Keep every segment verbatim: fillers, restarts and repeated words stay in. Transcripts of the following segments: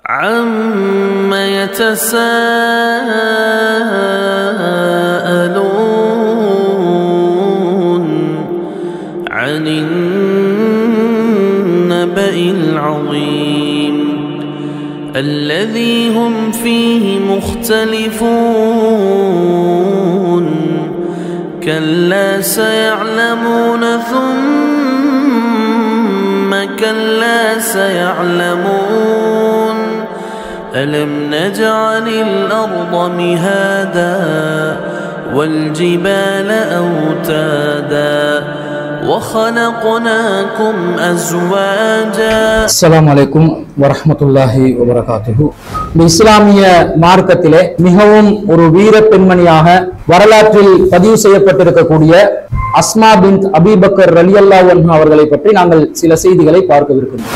عَمَّ يَتَسَاءَلُونَ عَنِ النَّبَإِ الْعَظِيمِ الَّذِي هُمْ فِيهِ مُخْتَلِفُونَ كَلَّا سَيَعْلَمُونَ ثُمَّ كَلَّا سَيَعْلَمُونَ أَلَمْ نَجْعَلِ الْأَرْضَ مِهَادًا وَالْجِبَالَ أَوْتَادًا وَخَلَقْنَاكُمْ أَزْوَاجًا. அஸ்ஸலாமு அலைக்கும் வரஹ்மத்துல்லாஹி வபரகாத்துஹு. இஸ்லாமிய மார்க்கத்திலே மிகவும் ஒரு வீர பெண்மணியாக வரலாற்றில் பதிவு செய்யப்பட்டிருக்கக்கூடிய அஸ்மா பின்த் அபீ பக்கர் ரலியல்லாஹு அன்ஹா அவர்களை பற்றி நாங்கள் சில செய்திகளை பார்க்கவிருக்கிறோம்.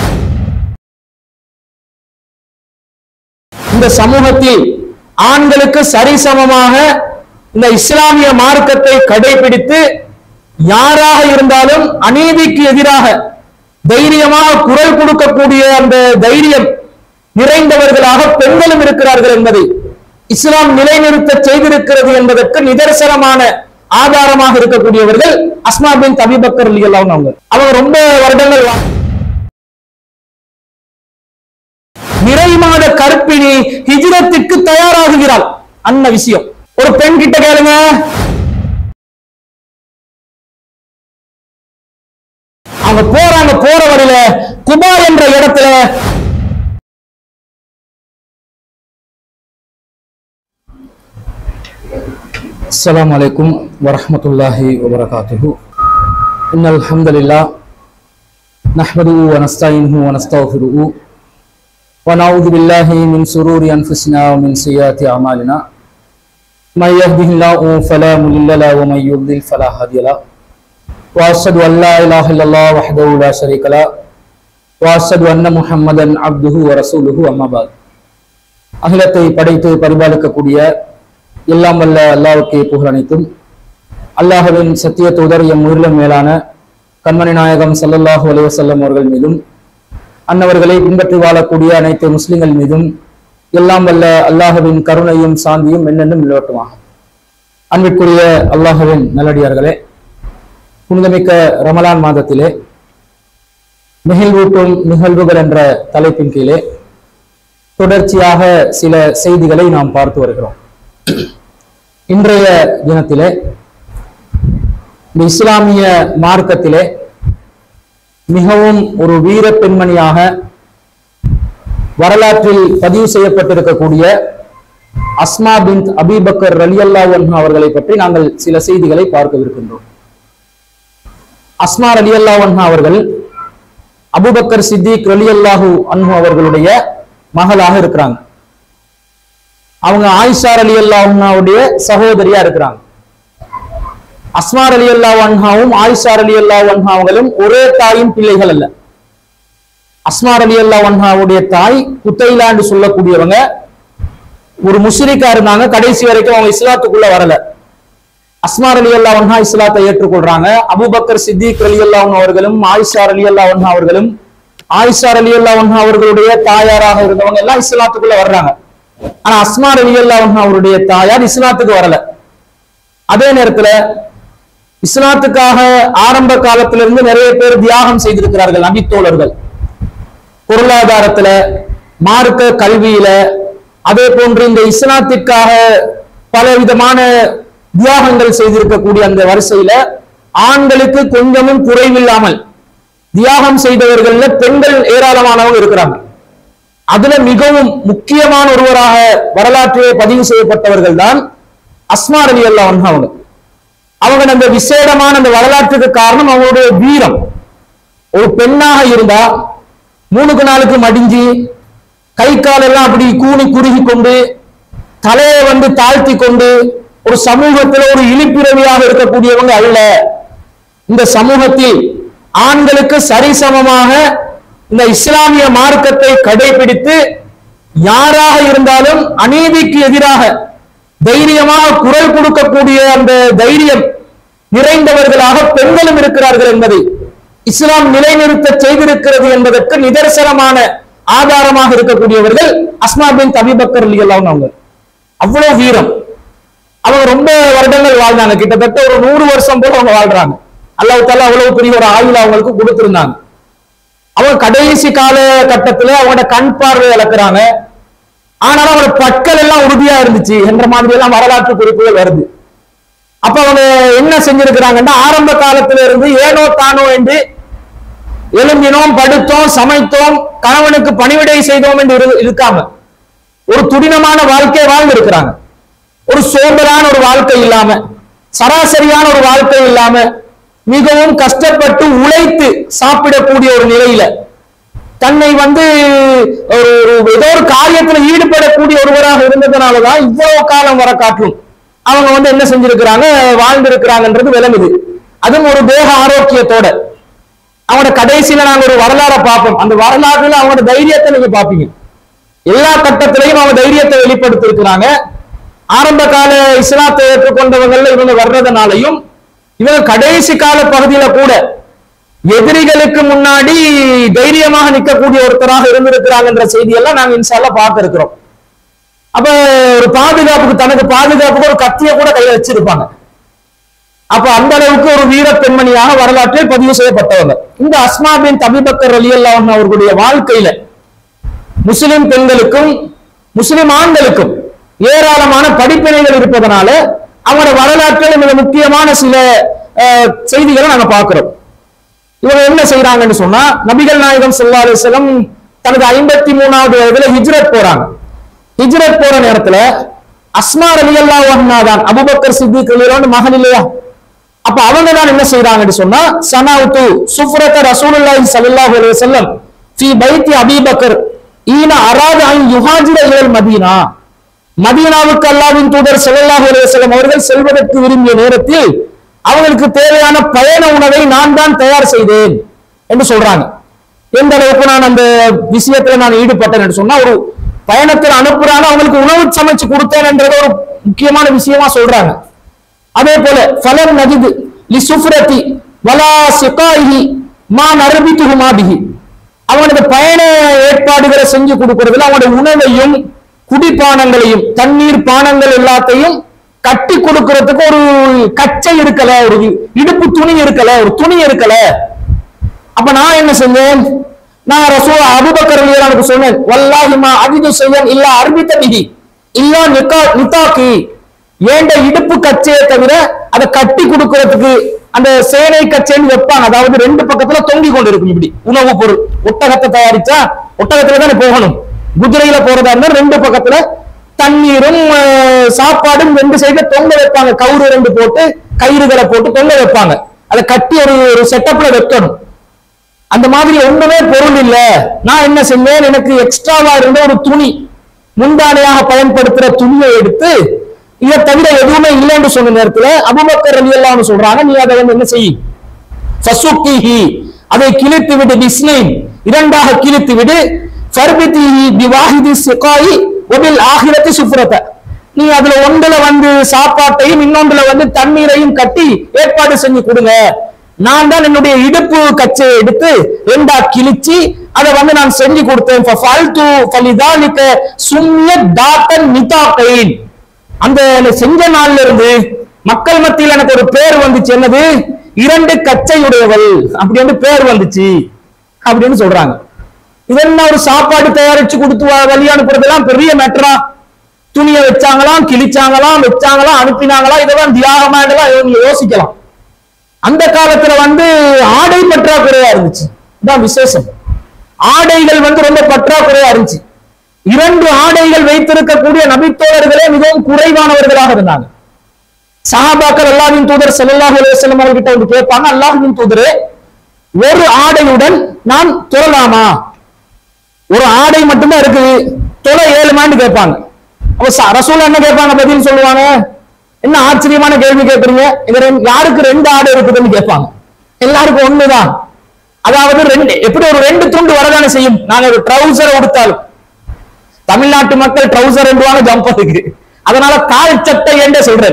இந்த சமூகத்தில் ஆண்களுக்கு சரிசமமாக இந்த இஸ்லாமிய மார்க்கத்தை கடைபிடித்து யாராக இருந்தாலும் அநீதிக்கு எதிராக தைரியமாக குரல் கொடுக்கக்கூடிய அந்த தைரியம் நிறைந்தவர்களாக பெண்களும் இருக்கிறார்கள் என்பதை இஸ்லாம் நிலைநிறுத்த செய்திருக்கிறது என்பதற்கு நிதர்சனமான ஆதாரமாக இருக்கக்கூடியவர்கள் அஸ்மா பின்த் அபீ பக்கர் ரலியல்லாஹு அன்ஹா அவங்க. அவங்க ரொம்ப வருடங்கள் நிறை மாத கற்பிணி ஹிஜ்ரத்துக்கு தயாராகுகிறாள். அந்த விஷயம் ஒரு பெண் கிட்ட கேளுங்க. அவங்க போறாங்க, போற வழியில குபா என்ற இடத்துல அஸ்ஸலாமு அலைக்கும் வரஹ்மத்துல்லாஹி வபரகாத்துஹு. இன்னல் ஹம்தலில்லாஹ் நஹ்மதுஹு வ நஸ்தஈனுஹு வ நஸ்தக்ஃபிருஹு வ நஊது பில்லாஹி மின் ஷுரூரி அன்ஃபுஸினா வ மின் ஸய்யிஆத்தி அமாலினா மை யஹ்திஹில்லாஹு ஃபலா முضل லஹு வ மை யுضلل ஃபலா ஹாதிய லஹு وأشهد أن لا إله إلا الله وحده لا شريك له وأشهد أن محمدا عبده ورسوله أما بعد. அகிலத்தை படைத்து பரிபாலிக்கக்கூடிய எல்லாம் வல்ல அல்லாஹ்வுக்கே புகழ் அனைத்தும். அல்லாஹ்வின் சத்திய தூதர் எம் உயிரிலும் மேலான கண்மணி நாயகம் ஸல்லல்லாஹு அலைஹி வஸல்லம் அவர்கள் மீதும் அன்னவர்களை பின்பற்றி வாழக்கூடிய அனைத்து முஸ்லிம்கள் மீதும் எல்லாம் வல்ல அல்லாஹ்வின் கருணையும் சாந்தியும் என்னென்னும் நிலவட்டுமாக. அன்பிற்குரிய அல்லாஹ்வின் நல்லடியார்களே, புனிதமிக்க ரமலான் மாதத்திலே நிகழ்வூட்டும் நிகழ்வுகள் என்ற தலைப்பின் கீழே தொடர்ச்சியாக சில செய்திகளை நாம் பார்த்து வருகிறோம். இன்றைய தினத்திலே இந்த இஸ்லாமிய மார்க்கத்திலே மிகவும் ஒரு வீர பெண்மணியாக வரலாற்றில் பதிவு செய்யப்பட்டிருக்கக்கூடிய அஸ்மா பின்த் அபீ பக்கர் ரலியல்லாஹு அன்ஹா அவர்களை பற்றி நாங்கள் சில செய்திகளை பார்க்கவிருக்கின்றோம். அஸ்மா ரலியல்லாஹு அன்ஹா அவர்கள் அபூபக்கர் சித்திக் ரலியல்லாஹு அன்ஹு அவர்களுடைய மகளாக இருக்கிறாங்க. அவங்க ஆயிஷா ரலியல்லாஹு அன்ஹாவுடைய சகோதரியா இருக்கிறாங்க. அஸ்மா ரலியல்லாஹு அன்ஹாவும் ஆயிஷா ரலியல்லாஹு அன்ஹாவும் ஒரே தாயின் பிள்ளைகள் அல்ல. அஸ்மா ரலியல்லாஹு அன்ஹாவுடைய தாய் குத்தைலா என்று சொல்லக்கூடியவங்க ஒரு முஷ்ரிக்கா இருந்தாங்க. கடைசி வரைக்கும் அவங்க இஸ்லாத்துக்குள்ள வரல. அஸ்மா ரலியல்லாஹு அன்ஹா இஸ்லாத்தை ஏற்றுக்கொள்றாங்க. அபூபக்கர் சித்திக் ரலியல்லாஹு அன்ஹு அவர்களும் ஆயிஷா ரலியல்லாஹு அன்ஹா அவர்களும் ஆயிஷா ரலியல்லாஹு அன்ஹா அவர்களுடைய தாயாராக இருந்தவங்க எல்லாம் இஸ்லாத்துக்குள்ள வர்றாங்க. ஆனா அஸ்மா ரலியல்லாஹு அன்ஹா அவருடைய தாயார் இஸ்லாத்துக்கு வரல. அதே நேரத்துல இஸ்லாத்துக்காக ஆரம்ப காலத்திலிருந்து நிறைய பேர் தியாகம் செய்திருக்கிறார்கள் நபித்தோழர்கள். பொருளாதாரத்துல, மார்க்க கல்வியில, அதே போன்று இந்த இஸ்லாத்திற்காக பல விதமான தியாகங்கள் செய்திருக்கக்கூடிய அந்த வரிசையில ஆண்களுக்கு கொஞ்சமும் குறைவில்லாமல் தியாகம் செய்தவர்கள்ல பெண்கள் ஏராளமானவங்க இருக்கிறாங்க. அதுல மிகவும் முக்கியமான ஒருவராக வரலாற்றிலே பதிவு செய்யப்பட்டவர்கள் தான் அஸ்மா ரலியல்லாஹு அன்ஹா அவங்க. அவங்க அந்த விசேடமான அந்த வரலாற்றுக்கு காரணம் அவங்களுடைய வீரம். ஒரு பெண்ணாக இருந்தா மூணுக்கு நாளுக்கு மடிஞ்சி கை கால் எல்லாம் அப்படி கூனி குறுகி கொண்டு தலையை வந்து தாழ்த்தி கொண்டு ஒரு சமூகத்தில் ஒரு இழிப்பிறவியாக இருக்கக்கூடியவங்க அல்ல. இந்த சமூகத்தில் ஆண்களுக்கு சரிசமமாக இந்த இஸ்லாமிய மார்க்கத்தை கடைபிடித்து யாராக இருந்தாலும் அநீதிக்கு எதிராக தைரியமாக குரல் கொடுக்கக்கூடிய அந்த தைரியம் நிறைந்தவர்களாக பெண்களும் இருக்கிறார்கள் என்பதை இஸ்லாம் நிலைநிறுத்த செய்திருக்கிறது என்பதற்கு நிதர்சனமான ஆதாரமாக இருக்கக்கூடியவர்கள் அஸ்மா பின்த் அபீ பக்கர் ரலியல்லாஹு அன்ஹு. அவங்க அவ்வளவு வீரம். அவங்க ரொம்ப வருடங்கள் வாழ்ந்தாங்க, கிட்டத்தட்ட ஒரு நூறு வருஷம் போல அவங்க வாழ்றாங்க. அல்லாஹ் தஆலா அவ்வளவு பெரிய ஒரு ஆயுள் அவங்களுக்கு கொடுத்திருந்தாங்க. அவங்க கடைசி கால கட்டத்துல அவங்களோட கண் பார்வை இழக்கிறாங்க. ஆனாலும் அவங்களோட பற்கள் எல்லாம் உறுதியா இருந்துச்சு என்ற மாதிரி எல்லாம் வரலாற்று குறிப்புகள் வருது. அப்ப அவங்க என்ன செஞ்சிருக்கிறாங்கன்னா, ஆரம்ப காலத்துல இருந்து ஏனோ தானோ என்று எழும்பினோம், படுத்தோம், சமைத்தோம், கணவனுக்கு பணிவிடை செய்தோம் என்று இருக்காம ஒரு துடினமான வாழ்க்கை வாழ்ந்து இருக்கிறாங்க. ஒரு சோம்பலான ஒரு வாழ்க்கை இல்லாம, சராசரியான ஒரு வாழ்க்கை இல்லாம, மிகவும் கஷ்டப்பட்டு உழைத்து சாப்பிடக்கூடிய ஒரு நிலையில தன்னை வந்து ஒரு ஏதோ ஒரு காரியத்தில் ஈடுபடக்கூடிய ஒருவராக இருந்ததுனாலதான் இவ்வளவு காலம் வர காட்டும் அவங்க வந்து என்ன செஞ்சிருக்கிறாங்க, வாழ்ந்திருக்கிறாங்கன்றது விளங்குது. அதுவும் ஒரு தேக ஆரோக்கியத்தோட. அவங்களோட கடைசியில நாங்க ஒரு வரலாறை பார்ப்போம். அந்த வரலாறுல அவங்களோட தைரியத்தை நீங்க பாப்பீங்க. எல்லா கட்டத்திலையும் அவங்க தைரியத்தை வெளிப்படுத்தி இருக்கிறாங்க. ஆரம்ப கால இஸ்லாத்தை ஏற்றுக்கொண்டவங்கள்ல இவங்க வர்றதுனாலையும் இவங்க கடைசி கால பகுதியில கூட எதிரிகளுக்கு முன்னாடி தைரியமாக நிற்கக்கூடிய ஒருத்தராக இருந்திருக்கிறாங்கன்ற செய்தியெல்லாம் நாங்க இன்ஷா அல்லாஹ் பார்க்க இருக்கிறோம். அப்ப ஒரு பாதுகாப்புக்கு, தனக்கு பாதுகாப்புக்கு ஒரு கத்திய கூட கையில வச்சிருப்பாங்க. அப்ப அந்த அளவுக்கு ஒரு வீர பெண்மணியாக வரலாற்றில் பதிவு செய்யப்பட்டவங்க இந்த அஸ்மா பின்த் அபீ பக்கர் ரலியல்லாஹு அன்ஹு அவர்களுடைய வாழ்க்கையில முஸ்லிம் பெண்களுக்கும் முஸ்லிம் ஆண்களுக்கும் ஏராளமான படிப்பினைகள் இருப்பதனால அவங்களோட வரலாற்றில் மிக முக்கியமான சில செய்திகளை நாங்க பார்க்கிறோம். இவங்க என்ன செய்யறாங்கன்னு சொன்னா, நபிகள் நாயகம் ஸல்லல்லாஹு அலைஹி வஸல்லம் தனது ஐம்பத்தி மூணாவது வயதுல ஹிஜ்ரத் போறாங்க. ஹிஜ்ரத் போற நேரத்துல அஸ்மா ரலியல்லாஹு அன்ஹா தான் அபூபக்கர் சித்திக் ரலியல்லாஹு மகன் இல்லையா? அப்ப அவங்க தான் என்ன செய்யறாங்கன்னு சொன்னா, சனவுது சுஃப்ரத ரசூலுல்லாஹி ஸல்லல்லாஹு அலைஹி வஸல்லம் ஃபீ பைத்தி அபீ பக்கர் ஈன அராத அன் யுஹாஜிர இலல் மதீனா. மதீனாவுக்கு அல்லாஹ்வின் தூதர் ஸல்லல்லாஹு அலைஹி வஸல்லம் அவர்கள் செல்வதற்கு விரும்பிய நேரத்தில் அவங்களுக்கு தேவையான பயண உணவை நான் தான் தயார் செய்தேன் என்று சொல்றாங்க. எந்த அளவுக்கு நான் அந்த விஷயத்துல நான் ஈடுபட்டேன் என்று சொன்னா, ஒரு பயணத்தில் அனுப்புறாங்க, அவங்களுக்கு உணவு சமைச்சு கொடுத்தேன் என்றது ஒரு முக்கியமான விஷயமா சொல்றாங்க. அதே போல ஃபலம் நஜித் லி சுஃப்ரதி வலா சிகாஹி மா நர்பிதுஹுமா பிஹி. அவங்களுக்கு பயண ஏற்பாடுகளை செஞ்சு கொடுக்கறதுல அவங்களுடைய உணவையும் குடிப்பானங்களையும் தண்ணீர் பானங்கள் எல்லாத்தையும் கட்டி கொடுக்கறதுக்கு ஒரு கச்சை இருக்கல, ஒரு இடுப்பு துணி இருக்கல, ஒரு துணி இருக்கல. அப்ப நான் என்ன செஞ்சேன், நான் ரசூல் அபூபக்கர் ரலியல்லாஹு அன்ஹு சொன்னேன், வல்லாஹி மா அஜிது ஷையன் இல்லா அர்பித பிஹி இல்லா நிகா நிதாகி. ஏண்ட இடுப்பு கச்சையை தவிர அதை கட்டி கொடுக்கறதுக்கு அந்த சேனை கச்சைன்னு வைப்பாங்க, அதாவது ரெண்டு பக்கத்துல தொங்கி கொண்டு இருக்கும். இப்படி உணவு பொருள், ஒட்டகத்தை தயாரிச்சா ஒட்டகத்துல தானே போகணும், குதிரையில போறதா இருந்தா ரெண்டு பக்கத்துல தண்ணீரும் சாப்பாடும் ரெண்டு சைடுல தொங்க வைப்பாங்க. கவுரு ரெண்டு போட்டு கயிறுகளை போட்டு தொங்க வைப்பாங்க. அதை கட்டி ஒரு ஒரு செட்டப்ல வைக்கணும். அந்த மாதிரி ஒண்ணுமே பொருள் இல்ல. நான் என்ன செஞ்சேன், எனக்கு எக்ஸ்ட்ராவா இருந்த ஒரு துணி, முந்தானையாக பயன்படுத்துற துணியை எடுத்து, இதை தவிர எதுவுமே இல்லைன்னு சொன்ன நேரத்துல அபூபக்கர் ரலியல்லாஹு அன்ஹு சொல்றாங்க, நீ அதை வந்து என்ன செய், ஃபசுக்கிஹி, அதை கிழித்து விடு, பிஸ்னைன், இரண்டாக கிழித்து விடு, ஃபர்பிதிஹி பிவாஹிதி சிகாயி வபில் ஆஹிரத்தி சுஃப்ரத, நீ அதுல ஒன்றுல வந்து சாப்பாட்டையும் இன்னொன்றுல வந்து தண்ணீரையும் கட்டி ஏற்பாடு செஞ்சு கொடுங்க. நான் தான் என்னுடைய இடுப்பு கச்சையை எடுத்து ரெண்டா கிழிச்சு அதை வந்து நான் செஞ்சு கொடுத்தேன். ஃபஃபல்து ஃபலிதாலிக சும்ய தாத்தன் நிதாகைன். அந்த செஞ்ச நாள்ல இருந்து மக்கள் மத்தியில் எனக்கு ஒரு பேர் வந்துச்சு, என்னது, இரண்டு கச்சையுடையவள் அப்படின்னு பேர் வந்துச்சு அப்படின்னு சொல்றாங்க. இதெல்லாம் ஒரு சாப்பாடு தயாரிச்சு கொடுத்து வழி அனுப்புறதெல்லாம் பெரிய மேட்டரா? துணியை வச்சாங்களாம், கிழிச்சாங்களாம், வச்சாங்களாம், அனுப்பினாங்களாம், இதெல்லாம் தியாகமா யோசிக்கலாம். அந்த காலத்துல வந்து ஆடை பற்றாக்குறையா இருந்துச்சு, இதான் விசேஷம். ஆடைகள் வந்து ரொம்ப பற்றாக்குறையா இருந்துச்சு. இரண்டு ஆடைகள் வைத்திருக்கக்கூடிய நபித்தோழர்களே மிகவும் குறைவானவர்களாக இருந்தாங்க. சஹாபாக்கள் அல்லாஹ்வின் தூதர் ஸல்லல்லாஹு அலைஹி வஸல்லம் அவர்கிட்ட வந்து கேட்பாங்க, அல்லாஹ்வின் தூதரே, ஒரு ஆடையுடன் நான் தொழலாமா? ஒரு ஆடை மட்டும்தான் இருக்குது, தொலை ஏழுமான்னு கேட்பாங்க. அப்ப ரசூல் என்ன கேட்பாங்க, பதில் சொல்லுவாங்க, என்ன ஆச்சரியமான கேள்வி கேட்கறீங்க, யாருக்கு ரெண்டு ஆடை இருக்குதுன்னு கேட்பாங்க. எல்லாருக்கும் ஒண்ணுதான். அதாவது ரெண்டு, எப்படி ஒரு ரெண்டு துண்டு வரதானே செய்யும். நாங்க ஒரு ட்ரௌசர் உடுத்தாலும் தமிழ்நாட்டு மக்கள் ட்ரௌசர் என்றுவாங்க ஜம்பத்துக்கு, அதனால கால் சட்டை என்று சொல்றேன்.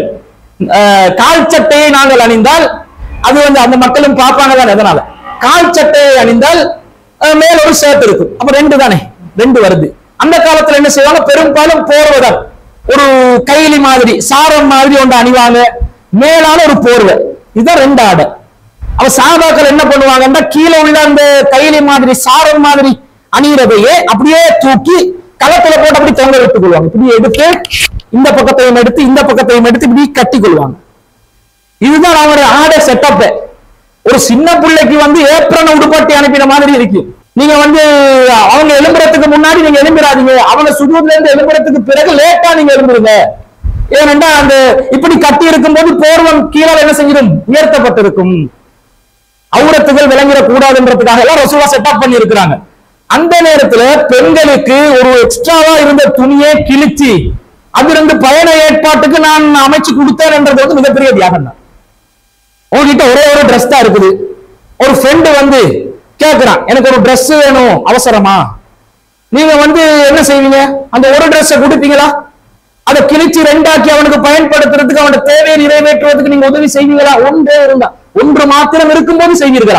கால் சட்டையை நாங்கள் அணிந்தால் அது வந்து அந்த மக்களும் பார்ப்பாங்க தான். அதனால கால் சட்டையை அணிந்தால் மேல ஒரு ஷர்ட் இருக்கும், அப்ப ரெண்டு தானே. ரெண்டு வருது. அந்த காலத்துல என்ன செய்வாங்க, பெரும்பாலும் போர்வைதான், ஒரு கைலி மாதிரி சாரம் மாதிரி ஒன்று அணிவாங்க, மேலான ஒரு போர்வை, இதுதான் ரெண்டு ஆடை. அவ சாபாக்கள் என்ன பண்ணுவாங்கன்னா கீழே உள்ள அந்த கைலி மாதிரி சாரம் மாதிரி அணிகிறதையே அப்படியே தூக்கி களத்துல போட்டு அப்படி தொங்க விட்டுக் கொள்வாங்க. இப்படி எடுத்து இந்த பக்கத்தையும் எடுத்து இந்த பக்கத்தையும் எடுத்து இப்படி கட்டி கொள்வாங்க. இதுதான் அவங்களுடைய ஆடை செட்டப். ஒரு சின்ன பிள்ளைக்கு வந்து ஏப்ரன் உடுப்பட்டி அனுப்பின மாதிரி இருக்கு. நீங்க வந்து அவங்க எழும்புறதுக்கு முன்னாடி நீங்க எழும்பிடாதீங்க, அவங்க சுஜூத்ல இருந்து எழும்புறதுக்கு பிறகு லேட்டா நீங்க எழும்புருங்க. ஏனென்றா அந்த இப்படி கட்டி இருக்கும் போது போர்வம் கீழே என்ன செஞ்சிடும், உயர்த்தப்பட்டிருக்கும், அவுரத்துகள் விளங்கிடக் கூடாதுன்றதுக்காக எல்லாம் ரசூலா செட்டப் பண்ணி இருக்கிறாங்க. அந்த நேரத்துல பெண்களுக்கு ஒரு எக்ஸ்ட்ராவா இருந்த துணியை கிழிச்சு அதிலிருந்து பயண ஏற்பாட்டுக்கு நான் அமைச்சு கொடுத்தேன் என்றது வந்து மிகப்பெரிய தியாகம் தான். உங்ககிட்ட ஒரே ஒரு ட்ரெஸ் தான் இருக்குது, ஒரு ஃப்ரெண்டு வந்து கேட்கிறான் எனக்கு ஒரு ட்ரெஸ் வேணும் அவசரமா, நீங்க வந்து என்ன செய்வீங்க, அந்த ஒரு ட்ரெஸ்ஸை கொடுப்பீங்களா, அதை கிழிச்சு ரெண்டாக்கி அவனுக்கு பயன்படுத்துறதுக்கு அவனோட தேவையை நிறைவேற்றுவதற்கு நீங்க உதவி செய்வீங்களா? ஒன்றே இருந்தா, ஒன்று மாத்திரம் இருக்கும்போது செய்வீர்களா?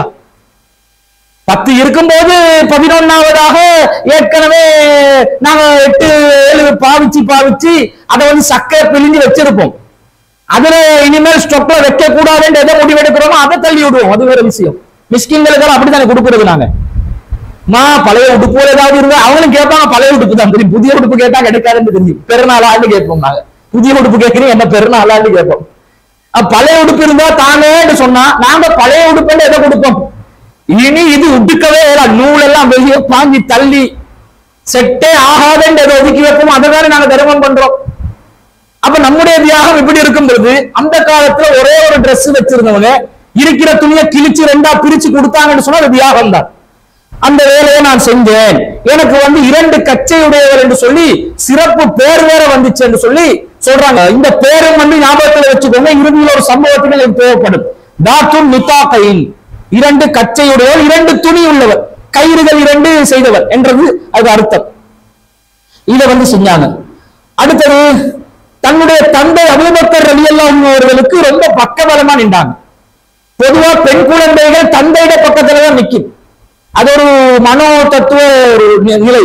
பத்து இருக்கும்போது பதினொன்னாவதாக ஏற்கனவே நாங்க எட்டு ஏழு பாவிச்சு பாவிச்சு அதை வந்து சக்கை பிழிஞ்சு வச்சிருப்போம், அதுல இனிமேல் ஸ்டொக்ல வைக்க கூடாதுன்னு எதை முடிவெடுக்கிறோமோ அதை தள்ளி விடுவோம், அது வேற விஷயம். மிஸ்கின்களுக்கு அப்படித்தானே கொடுக்கறது. நாங்க மா பழைய உடுப்பு ஏதாவது இருந்தா அவங்களும் கேட்பாங்க, பழைய உடுப்பு தான் தெரியும், புதிய உடுப்பு கேட்டா கிடைக்காதுன்னு தெரியும், பெருநாளான்னு கேட்போம். நாங்க புதிய உடுப்பு கேட்கிறீங்க என்ன பெருநாளான்னு கேட்போம். பழைய உடுப்பு இருந்தா தானேன்னு சொன்னா நாங்க பழைய உடுப்புன்னு எதை கொடுப்போம், இனி இது உடுக்கவே நூல் எல்லாம் வெளியே பாஞ்சி தள்ளி செட்டே ஆகாதுன்னு எதை ஒதுக்கி வைப்போம், அதை தானே நாங்க தர்மம் பண்றோம். அப்ப நம்முடைய தியாகம் இப்படி இருக்கும் பொழுது அந்த காலத்துல ஒரே ஒரு ட்ரெஸ் வச்சிருந்தவங்க இருக்கிற துணியை கிழிச்சு ரெண்டா பிரிச்சு கொடுத்தாங்கன்னு சொன்னா அது தியாகம் தான். அந்த வேலையை நான் செஞ்சேன், எனக்கு வந்து இரண்டு கச்சையுடையவர் என்று சொல்லி சிறப்பு பேர் வேற வந்துச்சு என்று சொல்லி சொல்றாங்க. இந்த பேரும் வந்து ஞாபகத்தில் வச்சுக்கோங்க, இறுதியில் ஒரு சம்பவத்துக்கு எனக்கு தேவைப்படும். தாத்துன் நிதாகையின், இரண்டு கச்சையுடையவர், இரண்டு துணி உள்ளவர், கயிறுகள் இரண்டு செய்தவர் என்றது அது அர்த்தம். இதை வந்து செஞ்சாங்க. அடுத்தது தன்னுடைய தந்தை அபூபக்கர் ரலியல்லாஹு அவர்களுக்கு ரொம்ப பக்கபலமா நின்றாங்க. பொதுவா பெண் குழந்தைகள் தந்தையிட பக்கத்துலதான் நிற்கும், அது ஒரு மனோ தத்துவ ஒரு நிலை.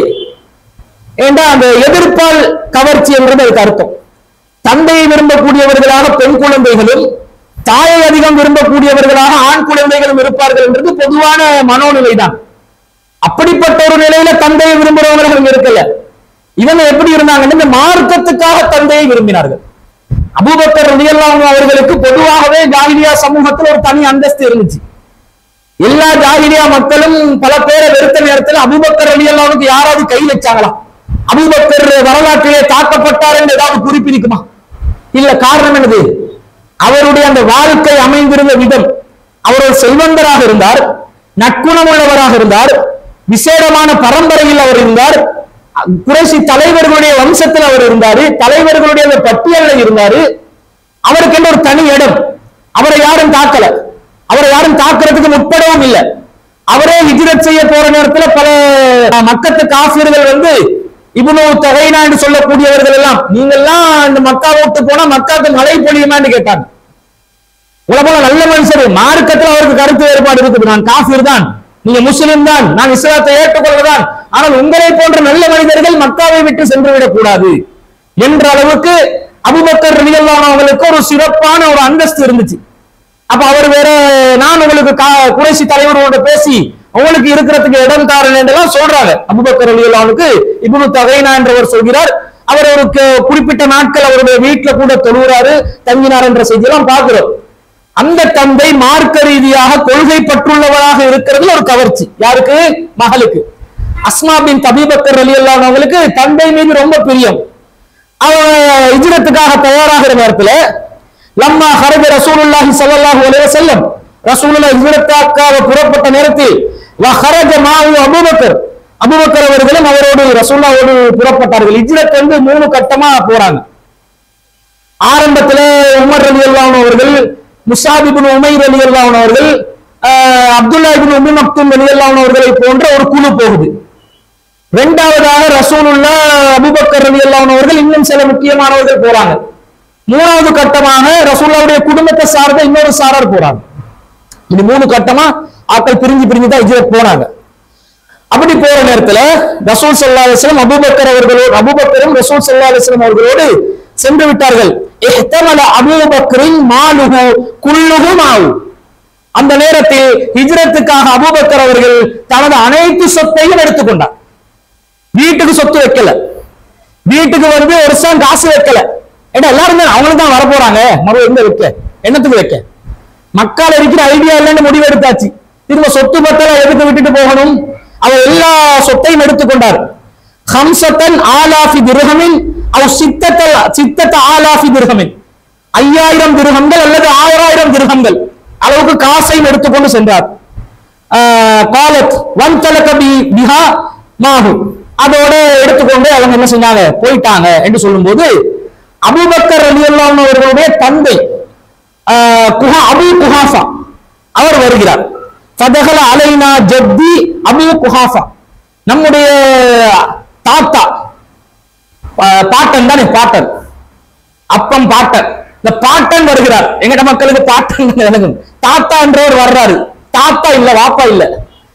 ஏண்டா அந்த எதிர்ப்பால் கவர்ச்சி என்றது அதுக்கு அர்த்தம். தந்தையை விரும்பக்கூடியவர்களாக பெண் குழந்தைகளும் தாயை அதிகம் விரும்பக்கூடியவர்களாக ஆண் குழந்தைகளும் இருப்பார்கள் என்றது பொதுவான மனோநிலை தான். அப்படிப்பட்ட ஒரு நிலையில தந்தையை விரும்புறவர்கள் இருக்கல. இவங்க எப்படி இருந்தாங்கன்னு இந்த மார்க்கத்துக்காக தந்தையை விரும்பினார்கள். அபூபக்கர் ரலியல்லாஹு அவர்களுக்கு பொதுவாகவே ஜாஹிலியா சமூகத்தில் ஒரு தனி அந்தஸ்து இருந்துச்சு. எல்லா ஜாஹிலியா மக்களும் பல பேரை வெறுத்த நேரத்தில் அபூபக்கர் ரலியல்லாஹுக்கு யாராவது கை வச்சாங்களா? அபூபக்கர் வரலாற்றிலே தாக்கப்பட்டார் என்று ஏதாவது குறிப்பிருக்குமா? இல்ல. காரணம் என்னது? அவருடைய அந்த வாழ்க்கை அமைந்திருந்த விதம். அவர் ஒரு செல்வந்தராக இருந்தார், நற்குணம் உள்ளவராக இருந்தார், விசேடமான பரம்பரையில் அவர் இருந்தார், குறைசி தலைவர்களுடைய வம்சத்தில் அவர் இருந்தாரு, தலைவர்களுடைய பட்டியலில் இருந்தாரு. அவருக்கு என்ன ஒரு தனி இடம், அவரை யாரும் தாக்கல, அவரை யாரும் தாக்குறதுக்கு முற்படவும் இல்லை. அவரே ஹிஜ்ரத் செய்ய போற நேரத்தில் பல மக்கத்து காஃபிர்கள் வந்து இப்னு தகைனா என்று சொல்லக்கூடியவர்கள் எல்லாம், நீங்கெல்லாம் இந்த மக்கா விட்டு போனா மக்காக்கு மழை பொழியுமான்னு கேட்டாங்க. உலக நல்ல மனுஷர், மார்க்கத்தில் அவருக்கு கருத்து வேறுபாடு இருக்குது, நான் காஃபிர் தான், நீங்க முஸ்லிம் தான், நான் இஸ்லாத்தை ஏற்றுக்கொள்ளதான், ஆனால் உங்களை போன்ற நல்ல மனிதர்கள் மக்காவை விட்டு சென்று விடக் கூடாது என்ற அளவுக்கு அபூபக்கர் ரலியல்லாஹு அவர்களுக்கு ஒரு சிறப்பான ஒரு அந்தஸ்து இருந்துச்சு. அப்ப அவர் வேற, நான் உங்களுக்கு குறைசி தலைவரோட பேசி உங்களுக்கு இருக்கிறதுக்கு இடம் தாரன் என்றெல்லாம் சொல்றாங்க. அபூபக்கர் ரலியல்லாஹுக்கு இப்னு தகைனா என்றவர் சொல்கிறார், அவர் ஒரு குறிப்பிட்ட நாட்கள் அவருடைய வீட்டுல கூட தொழுகிறாரு, தங்கினார் என்ற செய்தியெல்லாம் பார்க்கிறோம். அந்த தந்தை மார்க்க ரீதியாக கொள்கை பற்றுள்ளவராக இருக்கிறதுல ஒரு கவர்ச்சி. யாருக்கு? மகளுக்கு. அஸ்மா பின் அபூபக்கர் ரலியல்லாஹு அவங்களுக்கு தந்தை மீது ரொம்ப பிரியம். அவங்க ஹிஜ்ரத்துக்காக தயாராகிற நேரத்துல லம்மா ஹரஜ ரசூலுல்லாஹி ஸல்லல்லாஹு அலைஹி வஸல்லம், ரசூலுல்லாஹ் ஹிஜ்ரத்துக்காக புறப்பட்ட நேரத்தில் வ ஹரஜ மாஹு அபூபக்கர், அபூபக்கர் அவர்களும் அவரோடு ரசூலுல்லாஹோடு புறப்பட்டார்கள். ஹிஜ்ரத் வந்து மூணு கட்டமா போறாங்க. ஆரம்பத்துல உமர் ரலியல்லாஹு அவர்கள், முஸாப் இப்னு உமைர் ரலியல்லாஹு அவர்கள், அப்துல்லா இப்னு உம்மி மக்தூம் ரலியல்லாஹு அவர்களை போன்ற ஒரு குழு போகுது. இரண்டாவதாக ரசூலுல்லாஹ் அபூபக்கர் ரலியல்லாஹு அவர்கள், இன்னும் சில முக்கியமானவர்கள் போறாங்க. மூணாவது கட்டமாக ரசூலுல்லாஹ்வுடைய குடும்பத்தை சார்ந்த இன்னொரு சாரர் போறாங்க. இது மூணு கட்டமா ஆட்கள் பிரிஞ்சு பிரிஞ்சு தான் ஹிஜ்ரத் போறாங்க. அப்படி போற நேரத்துல ரசூல் ஸல்லல்லாஹு அலைஹி வஸல்லம் அபூபக்கர் அவர்களோடு அபூபக்கரும் ரசூல் ஸல்லல்லாஹு அலைஹி வஸல்லம் அவர்களோடு சென்று விட்டார்கள். இஹ்தமல அபூபக்கரின் மாலுஹு குல்லுஹு மாவு. அந்த நேரத்தில் ஹிஜ்ரத்துக்காக அபூபக்கர் அவர்கள் தனது அனைத்து சொத்தையும் எடுத்துக்கொண்டார். வீட்டுக்கு சொத்து வைக்கல, வீட்டுக்கு வந்து ஒரு வருஷம் காசு வைக்கல. ஏன்னா எல்லாருமே அவங்களுக்கு தான் வர போறாங்க, மறு எங்க வைக்க, என்னத்துக்கு வைக்க, மக்கள் இருக்கிற ஐடியா இல்லைன்னு முடிவு எடுத்தாச்சு. திரும்ப சொத்து பத்தல எடுத்து விட்டுட்டு போகணும். அவர் எல்லா சொத்தையும் எடுத்துக்கொண்டார். ஹம்சத்தன் ஆலாஃபி திர்ஹமின் அவ் சித்தத்தல் சித்தத்த ஆலாஃபி திர்ஹமின், ஐயாயிரம் திர்ஹம்கள் அல்லது ஆறாயிரம் திர்ஹம்கள் அளவுக்கு காசையும் எடுத்துக்கொண்டு சென்றார். காலத் வன் தலகபி பிஹா மாஹு, அதோட எடுத்துக்கொண்டு அவங்க என்ன செஞ்சாங்க, போயிட்டாங்க என்று சொல்லும் போது அபூபக்கர் ரலியல்லாஹு அன்ஹு அவர்களுடைய தந்தை குஹா அபூ குஹாஃபா அவர் வருகிறார். ஃபதகல அலைனா ஜத்தி அபூ குஹாஃபா, நம்முடைய தாத்தா பாட்டன் தானே, பாட்டன் அப்பம் பாட்டன், இந்த பாட்டன் வருகிறார். எங்கட மக்களுக்கு பாட்டன் தாத்தா என்றவர் வர்றாரு. தாத்தா இல்ல, வாப்பா இல்ல,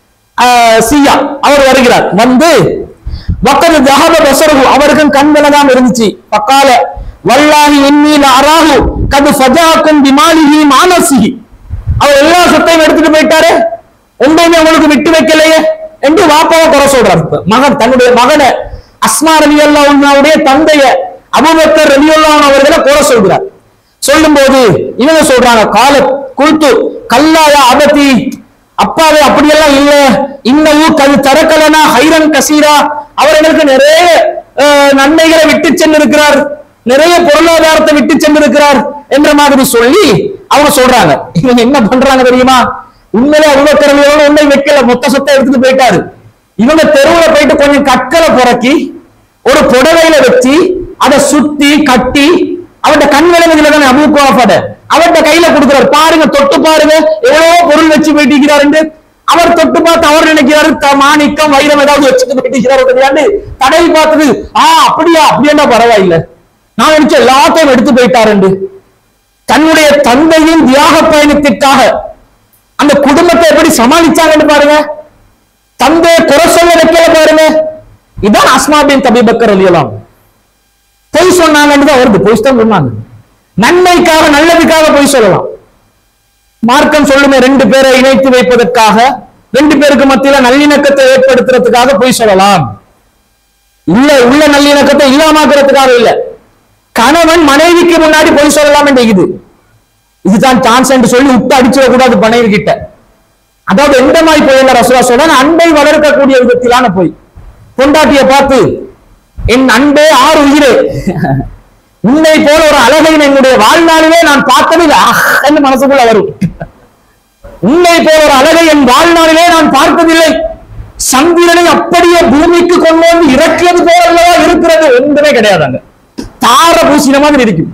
சியா அவர் வருகிறார். வந்து வக்கது தஹப பஸருஹு, அவருக்கும் கண் விலகாம இருந்துச்சு. பக்கால வல்லாஹி இன்னி லஅராஹு கத் ஃபஜாக்கும் பிமாலிஹி மானசிஹி, அவர் எல்லா சொத்தையும் எடுத்துட்டு போயிட்டாரு, ஒன்றையுமே உங்களுக்கு விட்டு வைக்கலையே என்று வாப்பாவை குறை சொல்றாரு. மகன் தன்னுடைய மகனை அஸ்மா ரலியல்லாஹு அன்ஹாவுடைய தந்தைய அபூபக்கர் ரலியல்லாஹு அன்ஹு அவர்களை குறை சொல்கிறார். சொல்லும் போது இவங்க சொல்றாங்க, கால குல்து கல்லாயா அபதி, அப்பாவே அப்படியெல்லாம் இல்ல, இன்னமும் கது தரக்கலனா ஹைரன் கசீரா, அவர்களுக்கு நிறைய நன்மைகளை விட்டு சென்றிருக்கிறார், நிறைய பொருளாதாரத்தை விட்டு சென்றிருக்கிறார் என்ற மாதிரி சொல்லி அவங்க சொல்றாங்க. இவங்க என்ன பண்றாங்க தெரியுமா, உண்மையிலே அபூபக்கர் ரலியல்லாஹு அன்ஹு ஒன்றை வைக்கல, மொத்த சொத்தை எடுத்துட்டு போயிட்டாரு. இவங்க தெருவுல போயிட்டு கொஞ்சம் கற்களை புறக்கி ஒரு புடவையில வச்சு அதை சுத்தி கட்டி அவருடைய கண் விளங்குதுல தானே அபூ குஹாஃபா, அவருடைய கையில கொடுக்கிறார். பாருங்க, தொட்டு பாருங்க எவ்வளவு பொருள் வச்சு போயிட்டிருக்கிறார் என்று. அவர் தொட்டு பார்த்து அவர் நினைக்கிறாரு மாணிக்கம் வைரம் ஏதாவது வச்சுட்டு போயிட்டிருக்கிறாரு. தடவி பார்த்தது, ஆ அப்படியா, அப்படியா பரவாயில்ல, நான் நினைச்ச எல்லாத்தையும் எடுத்து போயிட்டார் என்று. தன்னுடைய தந்தையின் தியாக பயணத்திற்காக அந்த குடும்பத்தை எப்படி சமாளிச்சாங்கன்னு பாருங்க, தந்தையை குறை சொல்ல வைக்கல பாருங்க. இதான் அஸ்மா பின்த் அபீ பக்கர் ரலியல்லாஹு அன்ஹு. பொய் சொன்னாங்கன்னு தான் வருது, பொய் தான் சொன்னாங்க, நன்மைக்காக நல்லதுக்காக பொய் சொல்லலாம். மார்க்கம் சொல்லுமே, ரெண்டு பேரை இணைத்து வைப்பதற்காக, ரெண்டு பேருக்கு மத்தியில நல்லிணக்கத்தை ஏற்படுத்துறதுக்காக பொய் சொல்லலாம். இல்ல உள்ள நல்லிணக்கத்தை இல்லாமக்கிறதுக்காக இல்ல, கணவன் மனைவிக்கு முன்னாடி பொய் சொல்லலாம் என்று இது இதுதான் சான்ஸ் என்று சொல்லி விட்டு அடிச்சிடக்கூடாது மனைவி கிட்ட. அதாவது எந்த மாதிரி பொய் இல்ல, ரசூலுல்லாஹ் சொல்றாங்க, அன்பை வளர்க்கக்கூடிய விதத்திலான பொய். பொண்டாட்டியை பார்த்து, என் அன்பே ஆறு உயிரே, உன்னை போல ஒரு அழகை என்னுடைய வாழ்நாளிலே நான் பார்த்ததில்லை என்று மனசுக்குள்ள வரும். உன்னை போல ஒரு அழகை என் வாழ்நாளிலே நான் பார்த்ததில்லை, சந்திரனை அப்படியே பூமிக்கு கொண்டு வந்து இறக்கியது போலவா இருக்கிறது, ஒன்றுமே கிடையாதாங்க, தார பூசின மாதிரி இருக்கும்.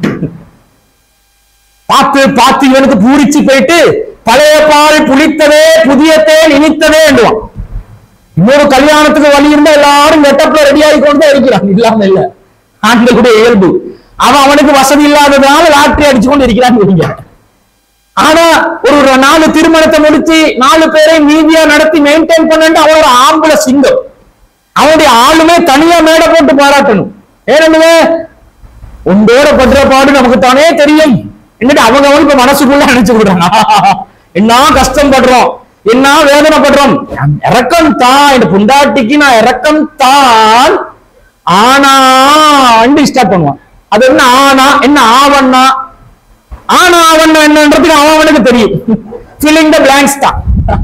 பார்த்து பார்த்து இவனுக்கு பூரிச்சு போயிட்டு பழைய பால் புளித்ததே புதிய தேன் இனித்ததே என்றுவான். இன்னொரு கல்யாணத்துக்கு வழி இருந்தா எல்லாரும் கெட்டப்ல ரெடி ஆகி கொண்டு இருக்கிறான், இல்லாம இல்ல, ஆண்களுடைய இயல்பு. அவன் அவனுக்கு வசதி இல்லாததுனால லாட்டரி அடிச்சு கொண்டு இருக்கிறான்னு. ஆனா ஒரு நாலு திருமணத்தை முடிச்சு நாலு பேரை மீதியா நடத்தி மெயின்டைன் பண்ணு அவனோட ஆம்பளை சிங்கம். அவனுடைய ஆளுமே தனியா மேடை போட்டு பாராட்டணும். ஏனென்னுவே உண்டோட படுற பாடு நமக்கு தானே தெரியும் என்னட்டு அவங்க அவனுக்கு மனசுக்குள்ள நினைச்சு விடுறாங்க. என்ன கஷ்டம் படுறோம், என்ன வேதனைப்படுறோம், இறக்கம் தான், இந்த புண்டாட்டிக்கு நான் இறக்கம் தான், ஆனா ஸ்டார்ட் பண்ணுவான். அது என்ன ஆனா என்ன ஆவண்ணா, ஆனா ஆவண்ணா என்னன்றதுக்கு அவனுக்கு தெரியும், ஃபில்லிங் தி பிளாங்க்ஸ் தான்.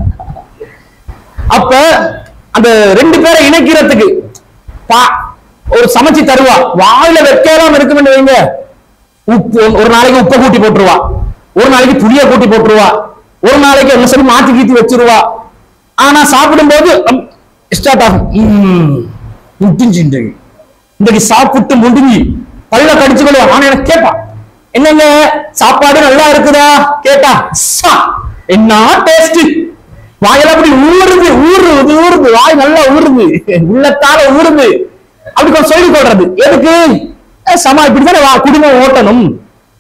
அப்ப அந்த ரெண்டு பேரை இணைக்கிறதுக்கு ஒரு சமைச்சு தருவா, வாயில வைக்கலாம் இருக்குன்னு வைங்க, உப்பு ஒரு நாளைக்கு உப்பை கூட்டி போட்டுருவா, ஒரு நாளைக்கு புளிய கூட்டி போட்டுருவா, ஒரு நாளைக்கு என்ன சொல்லி மாத்தி கீத்தி வச்சிருவா. ஆனா சாப்பிடும் போது ஸ்டார்ட் ஆகும், முடிஞ்சு இன்றைக்கு சாப்பிட்டு முடிஞ்சு பல்ல கடிச்சு கொள்ளுவா. ஆனா எனக்கு கேட்பா, என்னங்க சாப்பாடு நல்லா இருக்குதா கேட்டா, என்ன டேஸ்ட், வாயில அப்படி ஊறுது ஊறுது ஊறுது, வாய் நல்லா ஊறுது, உள்ளத்தால ஊறுது, அப்படி கொஞ்சம் சொல்லி கொள்றது. எதுக்கு? சமா இப்படித்தானே குடும்பம் ஓட்டணும்.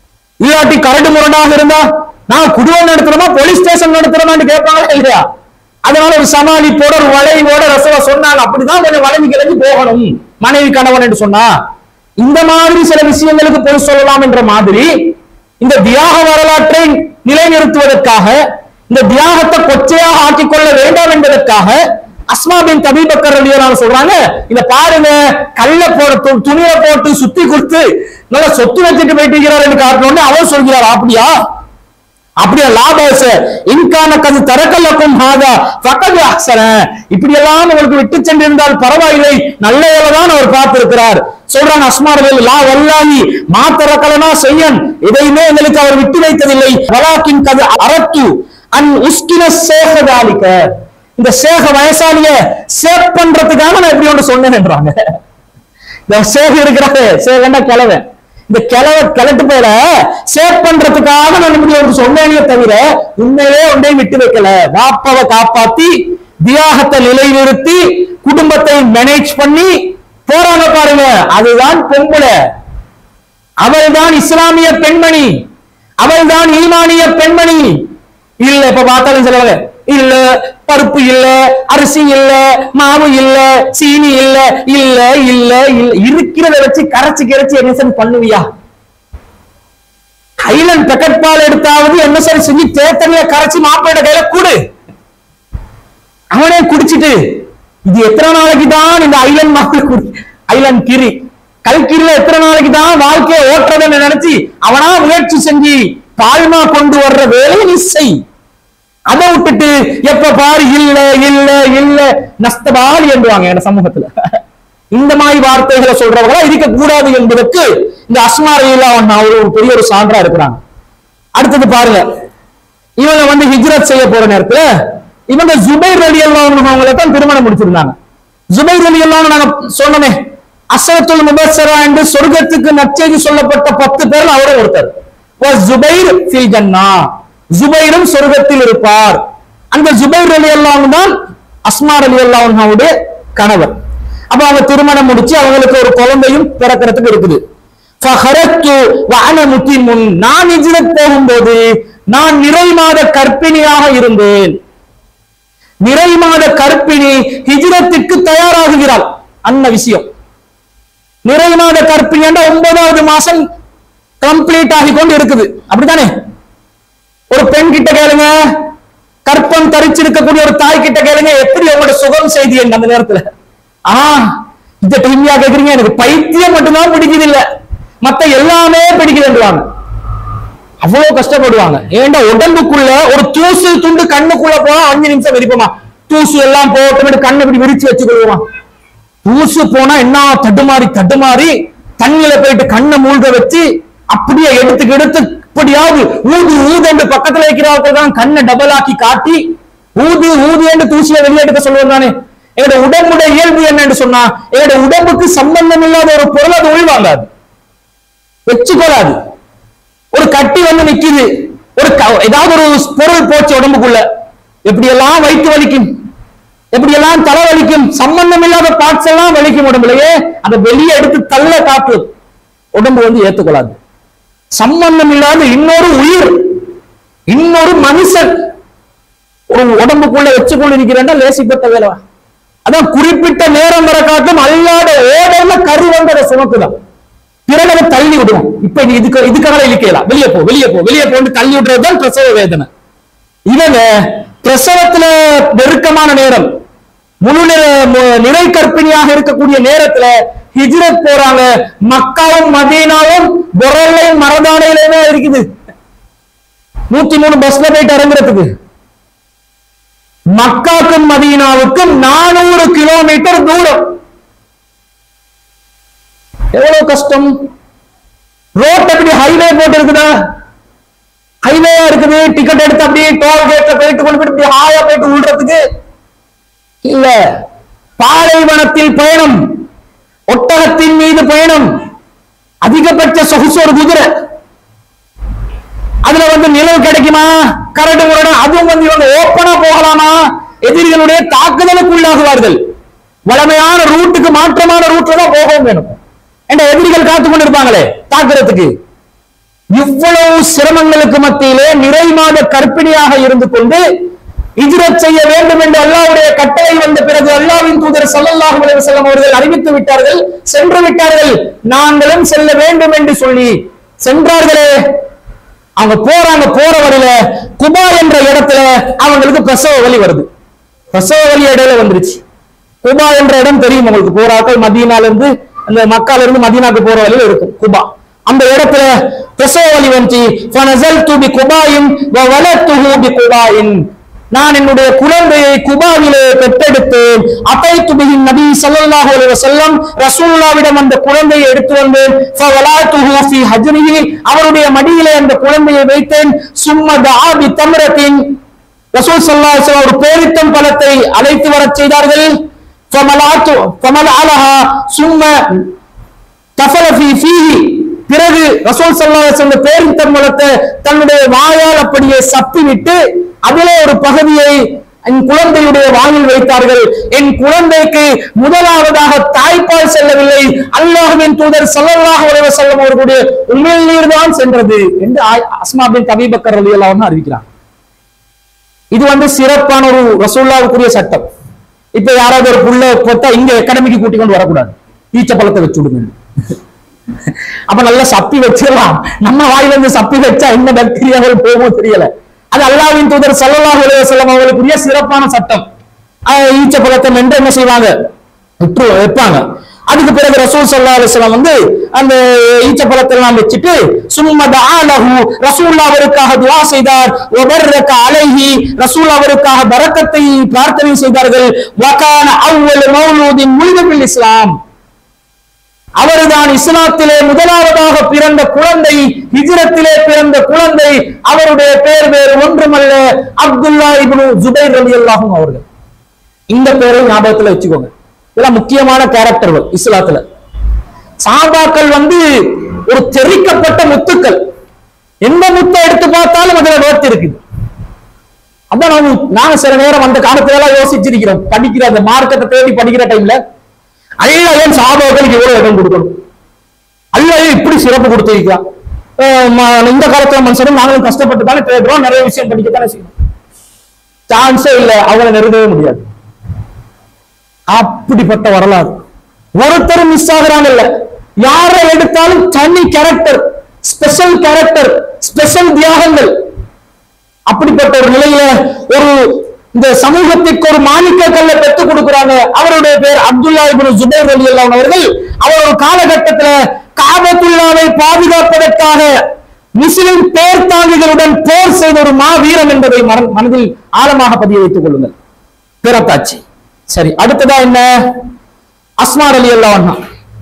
இல்லாட்டி கரடு முரடாக இருந்தா நான் குடும்பம் நடத்துறோமா போலீஸ் ஸ்டேஷன் நடத்துறோமான்னு கேட்பாங்களா இல்லையா? அதனால ஒரு சமாளிப்போட ஒரு வளைவோட ரசூலா சொன்னாங்க, அப்படிதான் கொஞ்சம் வளைவு கிளம்பி போகணும் மனைவி கணவன் என்று சொன்னா. இந்த மாதிரி சில விஷயங்களுக்கு பொய் சொல்லலாம் என்ற மாதிரி இந்த தியாக வரலாற்றை நிலைநிறுத்துவதற்காக, இந்த தியாகத்தை கொச்சையாக ஆக்கிக் கொள்ள வேண்டாம் என்பதற்காக அஸ்மா பின் அபீ பக்கர் ரலியல்லாஹு அன்ஹு சொல்றாங்க, இத பாருங்க, கல்ல போட்டு துணியை போட்டு சுத்தி கொடுத்து நல்ல சொத்து வச்சுட்டு போயிட்டு இருக்கிறார் என்று காட்டணும்னு அவர் சொல்கிறார். அப்படியா அப்படியா லாபாச இன்கான கது தரக்கல்லக்கும் ஹாதா ஃபகத் அஹ்ஸன, இப்படி எல்லாம் உங்களுக்கு விட்டு சென்றிருந்தால் பரவாயில்லை, நல்ல வேலைதான் அவர் பார்த்திருக்கிறார். சொல்றாங்க அஸ்மா ரலியல்லாஹு வல்லாஹி மா தரக்கலனா செய்யன், எதையுமே எங்களுக்கு அவர் விட்டு வைத்ததில்லை. வலாக்கின் கது அரத்து அன் உஸ்கின ஷேஹ தாலிக, இந்த ஷேக வயசாலிய சேவ் பண்றதுக்காக நான் எப்படி ஒன்று சொன்னேன் என்றாங்க. இந்த ஷேக் இருக்கிறாரு, ஷேகண்டா கிழவை, இந்த கிழவை கிளட்டு போல சேவ் பண்றதுக்காக நான் இப்படி ஒன்று சொன்னேனே தவிர உண்மையிலே ஒன்றையும் விட்டு வைக்கல. வாப்பாவை காப்பாத்தி தியாகத்தை நிலைநிறுத்தி குடும்பத்தை மேனேஜ் பண்ணி போறாங்க பாருங்க, அதுதான் பொம்பளை. அவள் தான் இஸ்லாமிய பெண்மணி, அவள் தான் ஈமானிய பெண்மணி. இல்ல இப்ப பார்த்தாலும் சொல்லுவாங்க, இல்ல பருப்பு இல்ல, அரிசி இல்ல, மாவு இல்ல, சீனி இல்ல, இல்ல இல்ல இல்ல இருக்கிறத வச்சு கரைச்சி கரைச்சி என்ன பண்ணுவியா? ஐலண்ட் பெக்கெட் பால் எடுத்தாவது என்ன சரி செஞ்சு தேத்தனையா கரைச்சி மாப்பிள்ளை கையில கூடு, அவனே குடிச்சிட்டு இது எத்தனை நாளைக்கு தான் இந்த ஐலண்ட் மாப்பிள்ளை ஐலண்ட் கிரி கல்கிரில எத்தனை நாளைக்கு தான் வாழ்க்கையை ஓட்டுறதுன்னு நினைச்சு அவனா முயற்சி செஞ்சு பால்மா கொண்டு வர்ற வேலையை நீ செய். அதை விட்டுட்டு எப்ப பாரு இல்ல இல்ல இல்ல நஷ்டபாலி என்றுவாங்க என் சமூகத்துல. இந்த மாதிரி வார்த்தைகளை சொல்றவங்களா இருக்க கூடாது என்பதற்கு இந்த அஸ்மா ரலியல்லாஹு அன்ஹா ஒரு பெரிய ஒரு சான்றா இருக்கிறாங்க. அடுத்தது பாருங்க, இவங்க வந்து ஹிஜ்ரத் செய்ய போற நேரத்துல இவங்க ஜுபைர் ரலியல்லாஹு அன்ஹு அவங்களை தான் திருமணம் முடிச்சிருந்தாங்க. ஜுபைர் ரலியல்லாஹு அன்ஹு நாங்க சொன்னோமே, அஸ்ஸரத்துல் முபஸ்ஸரா என்று சொர்க்கத்துக்கு நற்செய்தி சொல்லப்பட்ட பத்து பேர் அவரே ஒருத்தர். ஜுபைர் ஃபில் ஜன்னா, ஜுபைரும் சொர்க்கத்தில் இருப்பார். அந்த ஜுபைர் ரலியல்லாஹு அன்ஹு தான் அஸ்மா ரலியல்லாஹு அன்ஹாவுடைய கணவர். அப்ப அவங்க திருமணம் முடிச்சு அவங்களுக்கு ஒரு குழந்தையும் பிறக்கிறதுக்கு இருக்குது. ஃபஹரத்து வ அன முத்திமுன், நான் ஹிஜ்ரத் போகும்போது நான் நிறை மாத கர்ப்பிணியாக இருந்தேன். நிறை மாத கர்ப்பிணி ஹிஜ்ரத்துக்கு தயாராகுகிறாள். அந்த விஷயம் நிறை மாத கர்ப்பிணி என்ற ஒன்பதாவது மாசம் கம்ப்ளீட் ஆகி கொண்டு இருக்குது, அப்படித்தானே? ஒரு பெண் கிட்ட கேளுங்க, கற்பம் தரிச்சிருக்கக்கூடிய ஒரு தாய் கிட்ட கேளுங்க, எப்படி உங்களோட சுகம் செய்தி அந்த நேரத்துல. ஆஹ் இந்த டைம்யா கேக்குறீங்க, எனக்கு பைத்தியம் மட்டும்தான் பிடிக்குது, இல்ல மத்த எல்லாமே பிடிக்குதுன்றாங்க. அவ்வளவு கஷ்டப்படுவாங்க. ஏண்டா உடம்புக்குள்ள ஒரு தூசு துண்டு கண்ணுக்குள்ள போனா அஞ்சு நிமிஷம் விரிப்போமா, தூசு எல்லாம் போட்டு கண்ணை இப்படி விரிச்சு வச்சுக்கொள்வோமா. தூசு போனா என்ன தடுமாறி தடுமாறி தண்ணியில போயிட்டு கண்ணை மூழ்க வச்சு அப்படியே எடுத்துக்கு எடுத்து இப்படியாவது ஊது ஊது என்று பக்கத்துல வைக்கிறார்கள் தான் கண்ணை டபுள் ஆக்கி காட்டி ஊது ஊது என்று தூசியை வெளியெடுக்க சொல்லுவது தானே. எங்களோட உடம்புடைய இயல்பு என்னன்னு சொன்னா, எங்களோட உடம்புக்கு சம்பந்தம் இல்லாத ஒரு பொருள் அது உள்வாங்காது, வச்சுக்கொள்ளாது. ஒரு கட்டி வந்து நிக்குது, ஒரு ஏதாவது ஒரு பொருள் போச்சு உடம்புக்குள்ள, எப்படியெல்லாம் வயிற்று வலிக்கும், எப்படியெல்லாம் தலை வலிக்கும், சம்பந்தம் இல்லாத பார்ட்ஸ் எல்லாம் வலிக்கும் உடம்புலயே, அதை வெளியே எடுத்து தள்ள காட்டு உடம்பு வந்து ஏத்துக்கொள்ளாது. சம்பந்தம் இல்லாத இன்னொரு உயிர், இன்னொரு மனுஷன் ஒரு உடம்புக்குள்ள வச்சுக்கொண்டு இருக்கிறேன் லேசிப்பட்ட வேலை. அதான் குறிப்பிட்ட நேரம் வர காட்டும் அல்லாத ஓடல கரு வந்ததை சுமக்குதான், பிறகு அதை தள்ளி விடுவோம். இப்ப நீ இதுக்கு இதுக்காக இழுக்கலாம், வெளியே போ வெளியே போ வெளியே போன்னு தள்ளி விடுறதுதான் பிரசவ வேதனை. இவங்க பிரசவத்துல நெருக்கமான நேரம், முழு நிறை கற்பிணியாக இருக்கக்கூடிய நேரத்துல ஹிஜ்ரத் போறாங்க. மக்காவும் மதீனாவும் பொரலையும் மரதானையிலே இருக்குது. நூத்தி மூணு பஸ்ல போயிட்டு இறங்குறதுக்கு மக்காவுக்கும் மதீனாவுக்கும் நானூறு கிலோமீட்டர் தூரம். எவ்வளவு கஷ்டம். ரோட் எப்படி ஹைவே போட்டு இருக்குதா? ஹைவேயா இருக்குது. டிக்கெட் எடுத்து அப்படியே டோல் கேட்ல போயிட்டு கொண்டு போயிட்டு ஹாயா போயிட்டு விடுறதுக்கு இல்ல. பாலைவனத்தில் பயணம், ஒட்டகத்தின் மீது பயணம், அதிகபட்ச சொகுசு ஒரு குதிரை. அதுல வந்து நிலவு கிடைக்குமா, கரடு முரடு, அதுவும் வந்து இவங்க ஓப்பனா போகலாமா, எதிரிகளுடைய தாக்குதலுக்கு உள்ளாகுவார்கள். வளமையான ரூட்டுக்கு மாற்றமான ரூட்ல தான் போகவும் வேணும். என்ற எதிரிகள் காத்து கொண்டு இருப்பாங்களே தாக்குறதுக்கு. இவ்வளவு சிரமங்களுக்கு மத்தியிலே நிறை மாத கற்பிணியாக இருந்து கொண்டு ஹிஜ்ரத் செய்ய வேண்டும் என்று அல்லாஹ்வுடைய கட்டளை வந்த பிறகு அல்லாஹ்வின் தூதர் ஸல்லல்லாஹு அலைஹி வஸல்லம் அவர்கள் அறிவித்து விட்டார்கள், சென்று விட்டார்கள். நாங்களும் செல்ல வேண்டும் என்று சொல்லி சென்றார்களே. அவங்க போறாங்க, போற வழியில குபா என்ற இடத்துல அவங்களுக்கு பிரசவ வலி வருது. பிரசவ வலி இடையில வந்துருச்சு. குபா என்ற இடம் தெரியும் உங்களுக்கு, போராக்கள் மதீனால இருந்து அந்த மக்கால இருந்து மதீனாக்கு போற வழியில இருக்கும் குபா. அந்த இடத்துல பிரசவ வலி வந்து ஃபனஸல்து பி குபாயின் வ வலத்துஹு பி குபாயின், நான் என்னுடைய குழந்தையை குபாவிலே பெற்றெடுத்தேன். அதைத்து பிஹி நபி ஸல்லல்லாஹு அலைஹி வஸல்லம், ரசூலுல்லாஹ்விடம் அந்த குழந்தையை எடுத்து வந்தேன். ஃபவலாத்துஹு ஃபீ ஹஜ்ரிஹி, அவருடைய மடியிலே அந்த குழந்தையை வைத்தேன். சும்ம தஆ பி தம்ரத்தின், ரசூல் ஸல்லல்லாஹு அலைஹி வஸல்லம் ஒரு பேரித்தம் பழத்தை அழைத்து வரச் செய்தார்கள். ஃபமலாத்து ஃபமலஅலஹா சும்ம தஃபல ஃபீ ஃபீஹி, பிறகு ரசூல் ஸல்லல்லாஹு அலைஹி வஸல்லம் பேரித்தம் பழத்தை தன்னுடைய வாயால் அப்படியே சப்பி விட்டு அதிலே ஒரு பகுதியை என் குழந்தையுடைய வாயில் வைத்தார்கள். என் குழந்தைக்கு முதலாவதாக தாய்ப்பால் செல்லவில்லை, அல்லாஹ்வின் தூதர் ஸல்லல்லாஹு அலைஹி வஸல்லம் அவர்களுடைய உமிழ்நீர் தான் சென்றது என்று அஸ்மா பின்த் அபீ பக்கர் ரலியல்லாஹு அன்ஹா அறிவிக்கிறார். இது வந்து சிறப்பான ஒரு ரசூலுல்லாஹ்வுக்குரிய சட்டம். இப்ப யாராவது ஒரு புள்ள போட்டா இங்க அகாடமிக்கு கூட்டி கொண்டு வரக்கூடாது, ஈச்ச பழத்தை வச்சு விடுங்க. அப்ப நல்லா சப்பி வச்சிடலாம். நம்ம வாயில இருந்து சப்பி வச்சா என்ன பாக்டீரியாக்கள் போகுமோ தெரியல. அது அல்லாஹ்வின் தூதர் ஸல்லல்லாஹு அலைஹி வஸல்லம் அவர்களுக்குரிய சிறப்பான சட்டம். ஈச்ச பழத்தை என்று என்ன செய்வாங்க, விட்டு வைப்பாங்க. அதுக்கு பிறகு ரசூல் ஸல்லல்லாஹு அலைஹி வஸல்லம் வந்து அந்த ஈச்ச பழத்தை எல்லாம் வச்சுட்டு சும்ம தஆலஹு, ரசூல் அவருக்காக துஆ செய்தார். வபர்ரக அலைஹி, ரசூல் அவருக்காக பரக்கத்தை பிரார்த்தனை செய்தார்கள். வகான அவ்வல் மௌலூதின் உலித பில் இஸ்லாம், அவர்தான் இஸ்லாத்திலே முதலாவதாக பிறந்த குழந்தை, ஹிஜ்ரத்திலே பிறந்த குழந்தை. அவருடைய பெயர் வேறு ஒன்றுமல்ல, அப்துல்லா இப்னு ஜுபைர் ரலியல்லாஹு அன்ஹு அவர்கள். இந்த பெயரை ஞாபகத்துல வச்சுக்கோங்க. இதெல்லாம் முக்கியமான கேரக்டர்கள் இஸ்லாத்துல. சஹாபாக்கள் வந்து ஒரு தெரிக்கப்பட்ட முத்துக்கள். எந்த முத்தை எடுத்து பார்த்தாலும் அதுல வேர்த்து இருக்குது. அதான் நாங்க நாங்க சில நேரம் அந்த காலத்துல எல்லாம் யோசிச்சிருக்கிறோம். படிக்கிற அந்த மார்க்கத்தை தேடி படிக்கிற டைம்ல அல்லா ஏன் சஹாபாக்களுக்கு எவ்வளவு இடம் கொடுக்கணும், அல்லா ஏன் இப்படி சிறப்பு கொடுத்திருக்கிறான். இந்த காலத்துல மனுஷனும் நாங்களும் கஷ்டப்பட்டு தானே தேடுறோம், நிறைய விஷயம் படிக்கத்தானே செய்யணும். சான்ஸே இல்லை, அவங்களை நெருங்கவே முடியாது. அப்படிப்பட்ட வரலாறு. ஒருத்தரும் மிஸ் ஆகிறாங்க இல்ல, யாரை எடுத்தாலும் தனி கேரக்டர், ஸ்பெஷல் கேரக்டர், ஸ்பெஷல் தியாகங்கள். அப்படிப்பட்ட ஒரு நிலையில ஒரு இந்த சமூகத்திற்கு ஒரு மாணிக்க கல்லை பெற்றுக் கொடுக்கிறாங்க. அவருடைய பேர் அப்துல்லா இப்னு ஜுபைர் ரலியல்லாஹு அன்ஹு அவர்கள். அவர் ஒரு காலகட்டத்துல காபத்துல்லாவை பாதுகாப்பதற்காக முஸ்லிம் பேர்தாங்கிகளுடன் போர் செய்த ஒரு மாவீரன் என்பதை மனதில் ஆழமாக பதிய வைத்துக் கொள்ளுங்கள். பிறத்தாச்சு. சரி, அடுத்ததா என்ன, அஸ்மா ரலியல்லாஹு அன்ஹா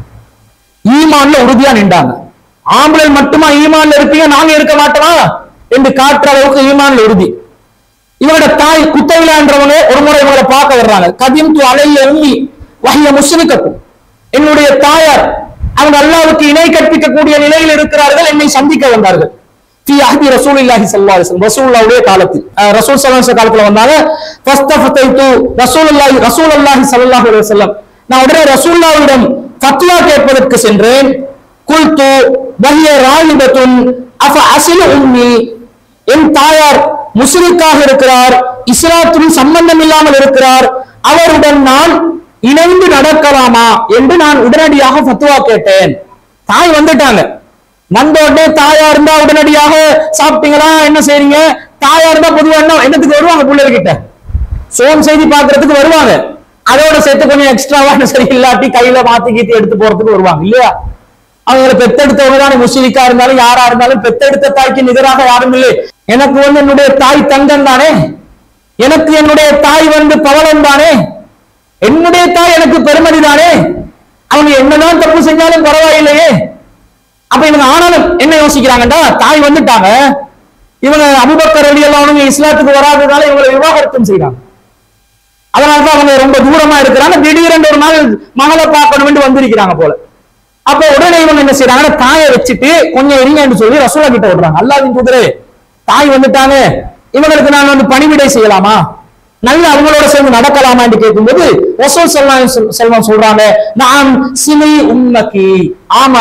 ஈமான்ல உறுதியா நின்றாங்க. ஆம்பளை மட்டுமா ஈமான்ல இருப்பீங்க, நாங்க இருக்க மாட்டோமா என்று காட்டுற அளவுக்கு ஈமான்ல உறுதி. இவரோட தாய் குத்தைலா என்றவங்க ஒரு முறை இவங்களை பார்க்க வர்றாங்க. கதீம் து அலைய உம்மி வஹிய முஸ்ரிகத்து, என்னுடைய தாயார் அவங்க அல்லாஹ்வுக்கு இணை கற்பிக்கக்கூடிய நிலையில் இருக்கிறார்கள், என்னை சந்திக்க வந்தார்கள். ஃபீ அஹ்தி ரசூலுல்லாஹி ஸல்லல்லாஹு அலைஹி வஸல்லம், ரசூலுல்லாஹ்வுடைய காலத்தில் ரசூல் ஸல்லல்லாஹு அலைஹி வஸல்லம் காலத்துல வந்தாங்க. ஃபஸ்தஃபதைது ரசூலுல்லாஹி ரசூலுல்லாஹி ஸல்லல்லாஹு அலைஹி வஸல்லம், நான் உடனே ரசூலுல்லாஹ்விடம் ஃபத்வா கேட்பதற்கு சென்றேன். குல்து வஹிய ராயிபத்துன் அஃப அஸிலு உம்மி, என் தாயார் முஸ்லிக்காக இருக்கிறார், இஸ்லாத்துடன் சம்பந்தம் இல்லாமல் இருக்கிறார், அவருடன் நான் இணைந்து நடக்கலாமா என்று நான் உடனடியாக ஃபத்வா கேட்டேன். தாய் வந்துட்டாங்க. வந்த உடனே தாயா இருந்தா உடனடியாக சாப்பிட்டீங்களா, என்ன செய்றீங்க, தாயா இருந்தா பொதுவா என்ன என்னத்துக்கு வருவாங்க, பிள்ளைகிட்ட சோம் செய்தி பாக்குறதுக்கு வருவாங்க. அதோட சேர்த்து கொஞ்சம் எக்ஸ்ட்ராவா சரி இல்லாட்டி கையில மாத்தி கீத்தி எடுத்து போறதுக்கு வருவாங்க இல்லையா. அவங்களை பெத்தெடுத்தவங்க தான் முஸ்லிக்கா இருந்தாலும் யாரா இருந்தாலும் பெத்தெடுத்த தாய்க்கு நிகராக யாரும் இல்லை. எனக்கு வந்து என்னுடைய தாய் தங்கம் தானே, எனக்கு என்னுடைய தாய் வந்து பவளம் தானே, என்னுடைய தாய் எனக்கு பெருமதி தானே, அவங்க என்னதான் தப்பு செஞ்சாலும் பரவாயில்லையே. அப்ப இவங்க ஆனாலும் என்ன யோசிக்கிறாங்கடா, தாய் வந்துட்டாங்க, இவங்க அபூபக்கர் ரலியல்லாஹு அன்ஹு இஸ்லாத்துக்கு வராததால இவங்களை விவாகரத்தும் செய்யறாங்க. அதனாலதான் அவங்க ரொம்ப தூரமா இருக்கிறாங்க. திடீரென்று ஒரு நாள் மகளை பார்க்கணும் என்று வந்திருக்கிறாங்க போல. அப்ப உடனே இவங்க என்ன செய்யறாங்க, தாயை வச்சுட்டு கொஞ்சம் இருங்கன்னு சொல்லி ரசூலா கிட்ட விடுறாங்க. அல்லாஹ்வின் தூதரே, தாய் வந்துட்டாங்க, இவங்களுக்கு நான் வந்து பணிவிடை செய்யலாமா, நல்ல அவங்களோட சேர்ந்து நடக்கலாமா என்று கேட்கும்போது ரசூல் ஸல்லல்லாஹு அலைஹி வஸல்லம் சொல்றாங்க, நான் சிலி உம்மகி, ஆமா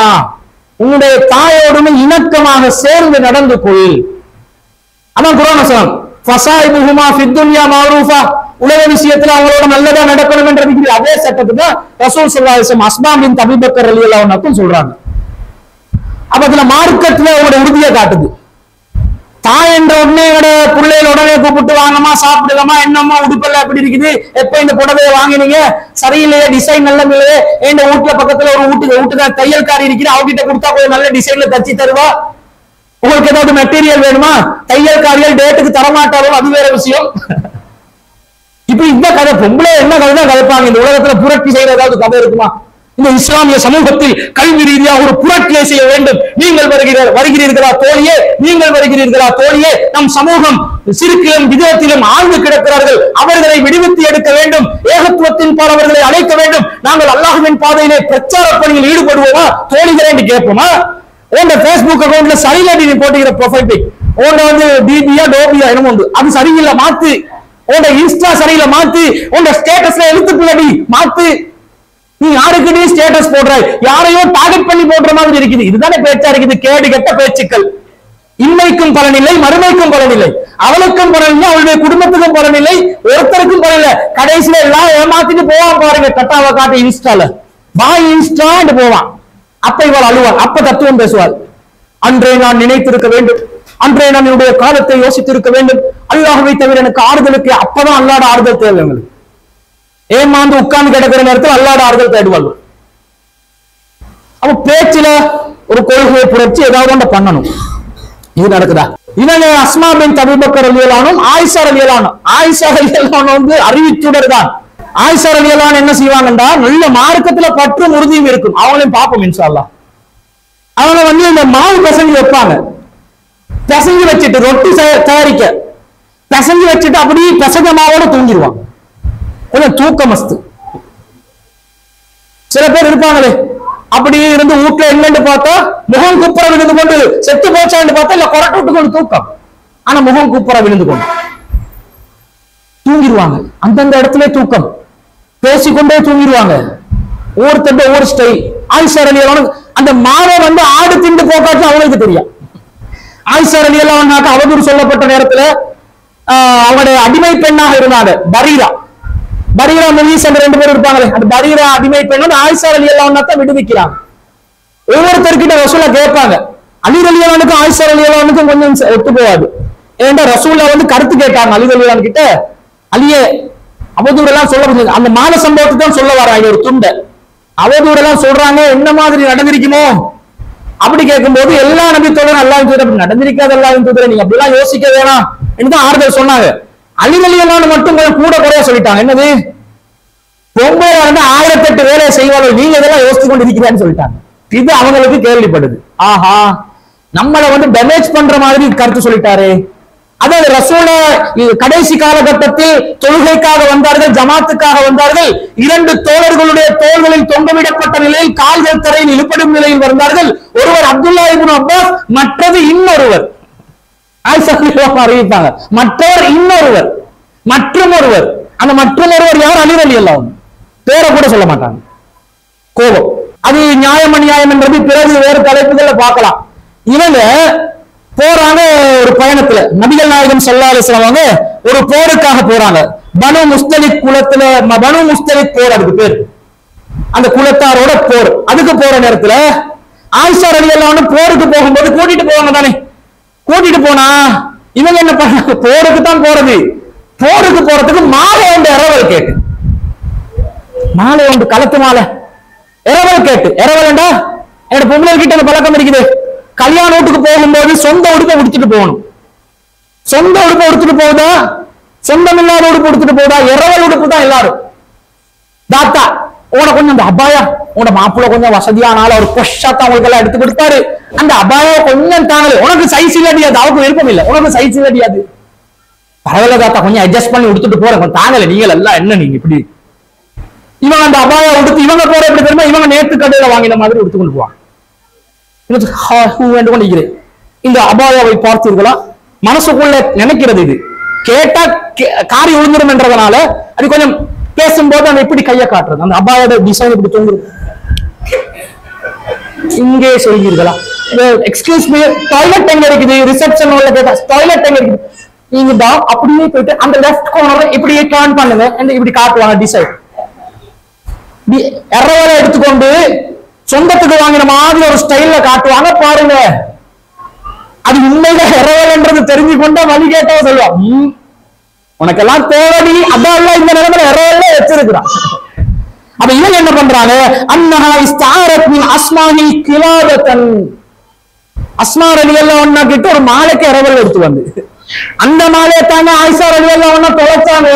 உன்னுடைய தாயோடுமே இணக்கமாக சேர்ந்து நடந்து கொள். அதான் குர்ஆன் வசனம். ஃபஸாயிபுஹுமா ஃபித்துன்யா மஅரூஃபா, உலக விஷயத்துல அவங்களோட நல்லதா நடக்கணும் என்ற அதே சட்டத்தை தான் ரசூல் ஸல்லல்லாஹு அலைஹி வஸல்லம் அஸ்மா பின்த் அபீ பக்கர் ரலியல்லாஹு அன்ஹுக்கும் சொல்றாங்க. அப்ப அதுல மார்க்கத்துல அவங்களோட உறுதியை காட்டுது. தாய் என்ற உடனே பிள்ளைகள் உடனே கூப்பிட்டு வாங்கம்மா சாப்பிடுங்கம்மா, என்னம்மா உடுப்பெல்லாம் எப்படி இருக்குது, எப்ப இந்த புடவையை வாங்கினீங்க, சரியில்லையே டிசைன் நல்ல இல்லையே, என் வீட்டுல பக்கத்துல ஒரு வீட்டுக்கு வீட்டுக்கு தையல்காரி இருக்குது, அவகிட்ட கொடுத்தா கொஞ்சம் நல்ல டிசைன்ல தச்சு தருவா, உங்களுக்கு ஏதாவது மெட்டீரியல் வேணுமா, தையல்காரிகள் டேட்டுக்கு தரமாட்டாரோ அது வேற விஷயம். இப்ப இந்த கதை பொம்பளை என்ன கதை தான் கதைப்பாங்க. இந்த உலகத்துல புரட்சி செய்யற ஏதாவது கதை இருக்குமா? இந்த இஸ்லாமிய சமூகத்தில் கல்வி ரீதியாக ஒரு புரட்சியை செய்ய வேண்டும். நீங்கள் வருகிறார் வருகிறீர்களா தோழியே, நீங்கள் வருகிறீர்களா தோழியே, நம் சமூகம் சிறுக்கிலும் விதத்திலும் ஆழ்ந்து கிடக்கிறார்கள், அவர்களை விடுவித்து எடுக்க வேண்டும், ஏகத்துவத்தின் பால் அவர்களை அழைக்க வேண்டும், நாங்கள் அல்லாஹ்வின் பாதையிலே பிரச்சார பணியில் ஈடுபடுவோமா தோழிகளே என்று கேட்போமா? உங்க பேஸ்புக் அக்கௌண்ட்ல சரியில்லை நீ போட்டுக்கிற ப்ரொஃபைல் பிக், உங்க வந்து டிபியா டோபியா என்னமோ உண்டு, அது சரியில்லை மாத்து, உங்க இன்ஸ்டா சரியில்லை மாத்து, உங்க ஸ்டேட்டஸ்ல எழுத்துக்குள்ளடி மாத்து, நீ யாருக்கு நீ ஸ்டேட்டஸ் போடுற, யாரையோ டார்கெட் பண்ணி போடுற மாதிரி இருக்குது. இதுதானே பேச்சா இருக்குது, கேடு கெட்ட பேச்சுக்கள். இன்மைக்கும் பலனில்லை, மறுமைக்கும் பலனில்லை, அவளுக்கும் பலனில்லை, அவளுடைய குடும்பத்துக்கும் பலனில்லை, ஒருத்தருக்கும் பலனில்லை. கடைசியில எல்லாம் ஏமாத்திட்டு போவான் பாருங்க, கட்டாவை காட்டு இன்ஸ்டால பாய் இன்ஸ்டான்னு போவான். அப்ப இவள் அழுவாள், அப்ப தத்துவம் பேசுவாள். அன்றே நான் நினைத்திருக்க வேண்டும், அன்றே நான் என்னுடைய காலத்தை யோசித்திருக்க வேண்டும், அல்லாஹ்வை தவிர எனக்கு ஆறுதலுக்கு, அப்பதான் அல்லாட ஆறுதல் தேவை. எங்களுக்கு ஏமாந்து உட்கார்ந்து கிடக்கிற நேரத்தில் அல்லாட ஆறுதல் தேடுவாள். அப்ப பேச்சுல ஒரு கொள்கையை புரட்சி ஏதாவது ஒன்று பண்ணணும். இது நடக்குதா? இவங்க அஸ்மா பின்த் அபீ பக்கர் ரலியல்லாஹு அன்ஹு, ஆயிஷா ரலியல்லாஹு அன்ஹா, ஆயிஷா ரலியல்லாஹு அன்ஹா வந்து அறிவிச்சுடர் தான். ஆயிஷா ரலியல்லாஹு அன்ஹா என்ன செய்வாங்கன்றா, நல்ல மார்க்கத்துல பற்றும் உறுதியும் இருக்கும். அவங்களையும் பார்ப்போம் இன்ஷா அல்லாஹ். அவங்க வந்து இந்த மாவு பிசைஞ்சு வைப்பாங்க, பிசைஞ்சு வச்சுட்டு ரொட்டி தயாரிக்க பிசைஞ்சு வச்சுட்டு அப்படியே பிசைஞ்ச மாவோட தூங்கிடுவாங்க. கொஞ்சம் தூக்க மஸ்து. சில பேர் இருப்பாங்களே அப்படியே இருந்து வீட்டுல என்னன்னு பார்த்தா முகம் குப்புற விழுந்து கொண்டு செத்து போச்சான்னு பார்த்தா இல்ல கொரட்டை விட்டு கொண்டு தூக்கம், ஆனா முகம் குப்புற விழுந்து கொண்டு தூங்கிடுவாங்க. அந்தந்த இடத்துல தூக்கம், பேசிக்கொண்டே தூங்கிடுவாங்க. ஒவ்வொருத்தர் ஒவ்வொரு ஸ்டைல். ஆயிஷா ரலியல்லாஹு அன்ஹா அந்த மாவை வந்து ஆடு திண்டு போக்காச்சு அவங்களுக்கு தெரியும். ஆயிஷா ரலியல்லாஹு அன்ஹாக்கு அவதூறு சொல்லப்பட்ட நேரத்துல அவங்களுடைய அடிமை பெண்ணாக இருந்தாங்க பரீரா, பரீரா முகீஸ் என்ற ரெண்டு பேர் இருப்பாங்களே, அந்த பரீரா அடிமை பெண் வந்து ஆயிஷா ரலியல்லாஹு அன்ஹா தான் விடுவிக்கிறாங்க. ஒவ்வொருத்தர்கிட்ட ரசூலா கேட்பாங்க. அலி ரலியல்லாஹு அன்ஹுக்கும் ஆயிஷா ரலியல்லாஹு அன்ஹுக்கும் கொஞ்சம் ஒத்து போகாது. ஏன்னா ரசூலா வந்து கருத்து கேட்டாங்க அலி ரலியல்லாஹு அன்ஹு கிட்ட, அலியே அவதூறு எல்லாம் சொல்ல முடியாது, அந்த மான சம்பவத்தை தான் சொல்ல வராங்க ஒரு துண்டை, அவதூறு எல்லாம் சொல்றாங்க, என்ன மாதிரி நடந்திருக்குமோ அப்படி கேட்கும்போது எல்லா நபி தோழரும் அல்லாஹ்வின் தூதர் அப்படி நடந்திருக்காது, அல்லாஹ்வின் தூதர் நீங்க அப்படிலாம் யோசிக்க வேணாம் என்று ஆறுதல் சொன்னாங்க. அலி ரலியல்லாஹு அன்ஹு மட்டும் கொஞ்சம் கூட குறைய சொல்லிட்டாங்க. என்னது, பொம்பளை வந்து ஆயிரத்தி எட்டு வேலையை செய்வார்கள், நீங்க இதெல்லாம் யோசிச்சு கொண்டு இருக்கிறான்னு சொல்லிட்டாங்க. இது அவங்களுக்கு கேள்விப்படுது. ஆஹா, நம்மளை வந்து டேமேஜ் பண்ற மாதிரி கருத்து சொல்லிட்டாரு. அதாவது ரசூல கடைசி காலகட்டத்தில் தொழுகைக்காக வந்தார்கள், ஜமாத்துக்காக வந்தார்கள். இரண்டு தோழர்களுடைய தோள்களில் தொங்கவிடப்பட்ட நிலையில் கால்கள் தரையில் இழுப்படும் நிலையில் வந்தார்கள். ஒருவர் அப்துல்லா இப்னு அப்பாஸ், மற்றது இன்னொருவர். ஆயிஷா ரலியல்லாஹு அறிவிப்பாங்க, மற்றவர் இன்னொருவர், மற்றும் ஒருவர். அந்த மற்றும் ஒருவர் யார்? அலி ரலியல்லாஹு அன்ஹு. பேரை கூட சொல்ல மாட்டாங்க. கோபம். அது நியாயம் அநியாயம் என்றது பிறகு வேறு தலைப்புகளை பார்க்கலாம். இவங்க போறாங்க ஒரு பயணத்துல, நபிகள் நாயகம் ஸல்லல்லாஹு அலைஹி வஸல்லம் ஒரு போருக்காக போறாங்க. பனு முஸ்தலிக் குலத்துல, பனு முஸ்தலிக் போர் அதுக்கு பேர், அந்த குலத்தாரோட போர். அதுக்கு போற நேரத்துல ஆயிஷா ரலியல்லாஹு அன்ஹா போருக்கு போகும்போது கூட்டிட்டு போவாங்க தானே, கூட்டிட்டு போனா இவங்க என்ன பண்ணாங்க, போருக்கு தான் போறது, போருக்கு போறதுக்கு மாலை ஒன்று இரவல் கேட்டு, மாலை ஒன்று களத்து மாலை இரவல் கேட்டு, இரவல்டா என்னோட பொம்பளை கிட்ட அந்த பழக்கம் இருக்குது, கல்யாண வீட்டுக்கு போகும்போது சொந்த உடுப்பை உடுத்துட்டு போகணும். சொந்த உடுப்பை உடுத்துட்டு போகுதா, சொந்தம் இல்லாத உடுப்பு உடுத்துட்டு போகுதா, இரவல் உடுப்பு தான் எல்லாரும். தாத்தா உன கொஞ்சம் அந்த அபாயா, உன மாப்பிள்ள கொஞ்சம் வசதியானால ஒரு பொஷாத்தா உங்களுக்கு எல்லாம் எடுத்து கொடுத்தாரு, அந்த அபாயா கொஞ்சம் தாங்களே, உனக்கு சைஸ் இல்லடியாது, அவருக்கு விருப்பம் இல்லை, உனக்கு சைஸ் இல்லடியாது, பரவாயில்ல தாத்தா கொஞ்சம் அட்ஜஸ்ட் பண்ணி உடுத்துட்டு போற, கொஞ்சம் தாங்கல நீங்கள் எல்லாம் என்ன நீங்க இப்படி. இவங்க அந்த அபாயா உடுத்து இவங்க போற எப்படி தெரியுமா, இவங்க நேற்று கடையில வாங்கின மாதிரி உடுத்து கொண்டு போவாங்க. இந்த அபாயாவை பார்த்தீர்களா, மனசுக்குள்ள நினைக்கிறது, இது கேட்டா காரி விழுந்துரும் என்றதுனால அது கொஞ்சம் பேசும்போது அந்த இப்படி கையை காட்டுறது, அந்த அபாயோட டிசைன் இப்படி தோங்குது. இங்கே சொல்கிறீர்களா, எக்ஸ்கியூஸ் மீ டாய்லெட் எங்க இருக்குது, ரிசப்ஷன் உள்ள கேட்டா டாய்லெட் எங்க இருக்குது, நீங்க தான் அப்படியே போயிட்டு அந்த லெஃப்ட் கார்னரை இப்படியே டர்ன் பண்ணுங்க இப்படி காட்டுவாங்க டிசைட். இரவலை எடுத்துக்கொண்டு சொந்தத்துக்கு வாங்கின மாதிரி ஒரு ஸ்டைல்ல காட்டுவாங்க பாருங்க. அது உண்மையில இரவல்ன்றது தெரிஞ்சு கொண்டா வழி கேட்டா சொல்லுவான், உனக்கெல்லாம் தேவடி அதான் இந்த நிலைமையில இரவல்ல வச்சிருக்கிறான். அப்ப இவங்க என்ன பண்றாங்க, அன்னஹா இஸ்தாரத் மின் அஸ்மாஹி கிலாபத்தன், அஸ்மா ரலியல்லாஹு அன்ஹா கிட்ட ஒரு மாலைக்கு இரவல் எடுத்து வந்து அந்த மாலையை தாங்க ஆயிஷா ரலியல்லாஹு அன்ஹா தொலைச்சாங்க.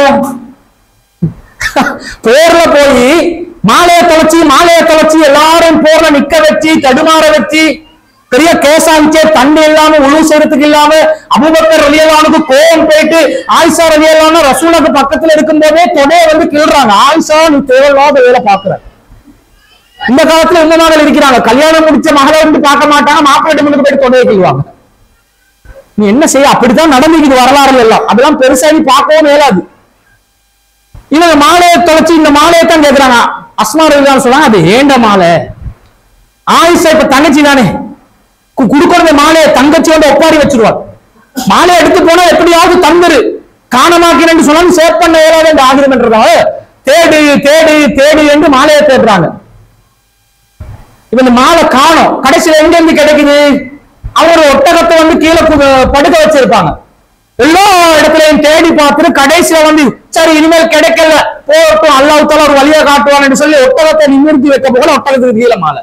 போர்ல போய் மாலையை தொலைச்சி மாலையை தொலைச்சி எல்லாரும் போர்ல நிக்க வச்சு தடுமாற வச்சு பெரிய கேசாமிச்சே தண்ணி இல்லாம உழு செய்யறதுக்கு இல்லாம அபூபக்கர் ரலியல்லாஹு அன்ஹு கோவம் போயிட்டு ஆயிஷா ரலியல்லாஹு அன்ஹா ரசூலுக்கு பக்கத்துல இருக்கும் போதே தொடைய வந்து கீழ்றாங்க, ஆயிஷா நீ தேவையில்லாத வேலை பாக்குற. இந்த காலத்துல இந்த நாள் இருக்கிறாங்க, கல்யாணம் முடிச்ச மகளை வந்து பார்க்க மாட்டாங்க, மாப்பிள்ளை முன்னுக்கு போயிட்டு தொடைய கீழ்வாங்க. நீ என்ன செய்ய, அப்படித்தான் நடந்துக்குது வரலாறுல எல்லாம், அதெல்லாம் பெருசா நீ பார்க்கவும் மேலாது. இவங்க மாலையை தொலைச்சு இந்த மாலையை தான் கேட்கிறாங்க. அஸ்மா ரலியல்லாஹு சொல்றாங்க அது ஏண்ட மாலை. ஆயிஷா இப்ப தங்கச்சி தானே, குடுக்கிற மாலையை தங்கச்சி வந்து ஒப்பாரி வச்சிருவார். மாலையை எடுத்து போனா எப்படியாவது தந்துரு, காணமாக்கிறேன்னு சொன்னாலும் சேவ் பண்ண ஏதாவது ஆகிருமன்றதால தேடு தேடு தேடு என்று மாலையை தேடுறாங்க. இப்ப இந்த மாலை காணும், கடைசியில எங்க இருந்து கிடைக்குது, அவர் ஒட்டகத்தை வந்து கீழே படுக்க வச்சிருப்பாங்க. எல்லா இடத்துலயும் தேடி பார்த்துட்டு கடைசியில வந்து சரி இனிமேல் கிடைக்கல போட்டும் அல்லாஹ் தஆலா ஒரு வழியை காட்டுவான்னு சொல்லி ஒட்டகத்தை நிமிர்த்தி வைக்க போல ஒட்டகத்துக்கு கீழே மாலை.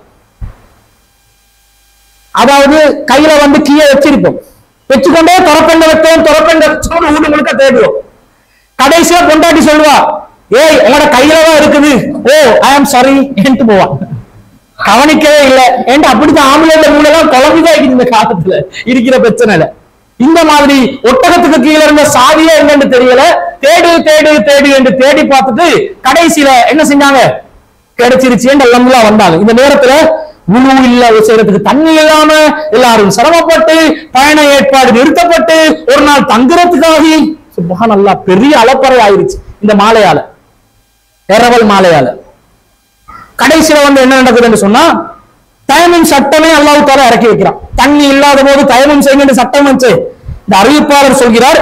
அதாவது கையில வந்து கீழே வச்சிருப்போம், வச்சுக்கொண்டே துறப்பண்ட வைத்தோம் துறப்பண்ட வச்சோம் வீடு முழுக்க தேடுவோம். கடைசியா பொண்டாட்டி சொல்லுவா, ஏய் உங்களோட கையில தான் இருக்குது, ஓ ஐ ஆம் சாரி என்று போவான். கவனிக்கவே இல்லை என்று அப்படித்தான் ஆம்பளை மூலம் குழம்புதான் இந்த காலத்துல இருக்கிற பிரச்சனை. இந்த மாதிரி ஒட்டகத்துக்கு கீழே இருந்த சாவியே என்னன்னு தெரியல, தேடு தேடு தேடு என்று தேடி பார்த்துட்டு கடைசியில என்ன செஞ்சாங்க, கிடைச்சிருச்சு எல்லாம் வந்தாங்க. இந்த நேரத்துல உணவு இல்ல செய்யறதுக்கு தண்ணி இல்லாம எல்லாரும் சிரமப்பட்டு பயண ஏற்பாடு நிறுத்தப்பட்டு ஒரு நாள் தங்குறதுக்காக சுப்ஹானல்லாஹ் பெரிய அலப்பறை ஆயிருச்சு இந்த மாலையால, இரவல் மாலையால. கடைசியில வந்து என்ன நடக்குதுன்னு சொன்னா தயமும் சட்டமே அல்லாஹ் தஆலா இறக்கி வைக்கிறான். தண்ணி இல்லாத போது தயமும் செய்யுங்க சட்டம் வந்து இந்த அறிவிப்பாளர் சொல்கிறார்,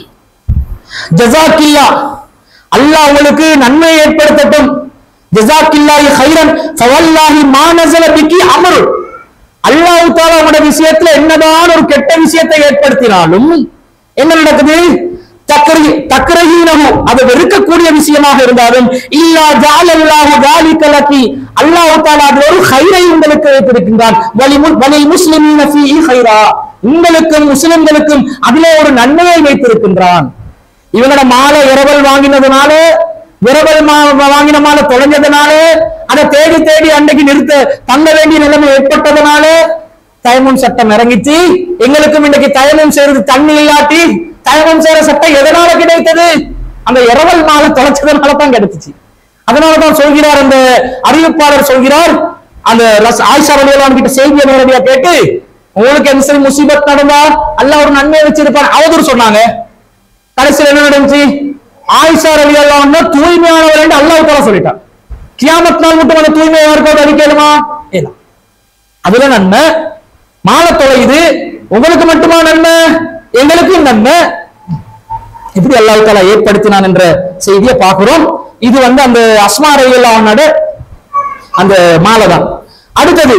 ஜஸாக்கில்லா அல்லாஹ் உங்களுக்கு நன்மை ஏற்படுத்தட்டும், ஜஸாக்கில்லாஹி கைரன் ஃபவல்லாஹி மா நஸல பிகி அம்ரு, அல்லாஹ் தஆலா உங்களுடைய விஷயத்துல என்னதான் ஒரு கெட்ட விஷயத்தை ஏற்படுத்தினாலும் என்ன நடக்குது, தக்ரி தக்ரஹீனஹு அது வெறுக்கக்கூடிய விஷயமாக இருந்தாலும் இல்லா ஜஅலல்லாஹு ஜாலிக லகி அல்லாஹ் தஆலா அது ஒரு கைரை உங்களுக்கு வைத்திருக்கின்றான், வலிமுல் வலில் முஸ்லிமீன ஃபீஹி கைரா உங்களுக்கும் முஸ்லிம்களுக்கும் அதிலே ஒரு நன்மையை வைத்திருக்கின்றான். இவங்களோட மாலை இரவல் வாங்கினதுனால விரவல் வாங்கின மாலை தொலைஞ்சதுனால அதை தேடி தேடி அன்னைக்கு நிறுத்த தங்க வேண்டிய நிலைமை ஏற்பட்டதுனால தயமும் சட்டம் இறங்கிச்சு. எங்களுக்கும் இன்னைக்கு தயமும் செய்யறது தண்ணி இல்லாட்டி தயமும் செய்யற சட்டம் எதனால கிடைத்தது, அந்த இரவல் மாலை தொலைச்சதுனால தான் கிடைச்சிச்சு. அதனாலதான் சொல்கிறார் அந்த அறிவிப்பாளர் சொல்கிறார், அந்த ஆயிஷா ரலியல்லாஹு அன்ஹா கிட்ட செய்தியை நேரடியா கேட்டு உங்களுக்கு எந்த சரி முசீபத் நடந்தா அல்லாஹ் ஒரு நன்மையை வச்சிருப்பான் அவதூறு சொன்னாங்க. கடைசியில் என்ன நடந்துச்சு, ஆயிஷா ரலியல்லாஹு அன்ஹா தூய்மையானவர் என்று அல்லாஹ் தஆலா சொல்லிட்டான். கியாமத் நாள் மட்டும் அந்த தூய்மையா இருக்காது அடிக்கலுமா இல்ல, அதுல நன்மை. மாலை தொலையுது உங்களுக்கு மட்டுமா நன்மை, எங்களுக்கும் நன்மை. இப்படி அல்லாஹ் தஆலா ஏற்படுத்தினான் என்ற செய்தியை பார்க்கிறோம். இது வந்து அந்த அஸ்மா ரலியல்லாஹு அன்ஹா அந்த மாலை தான். அடுத்தது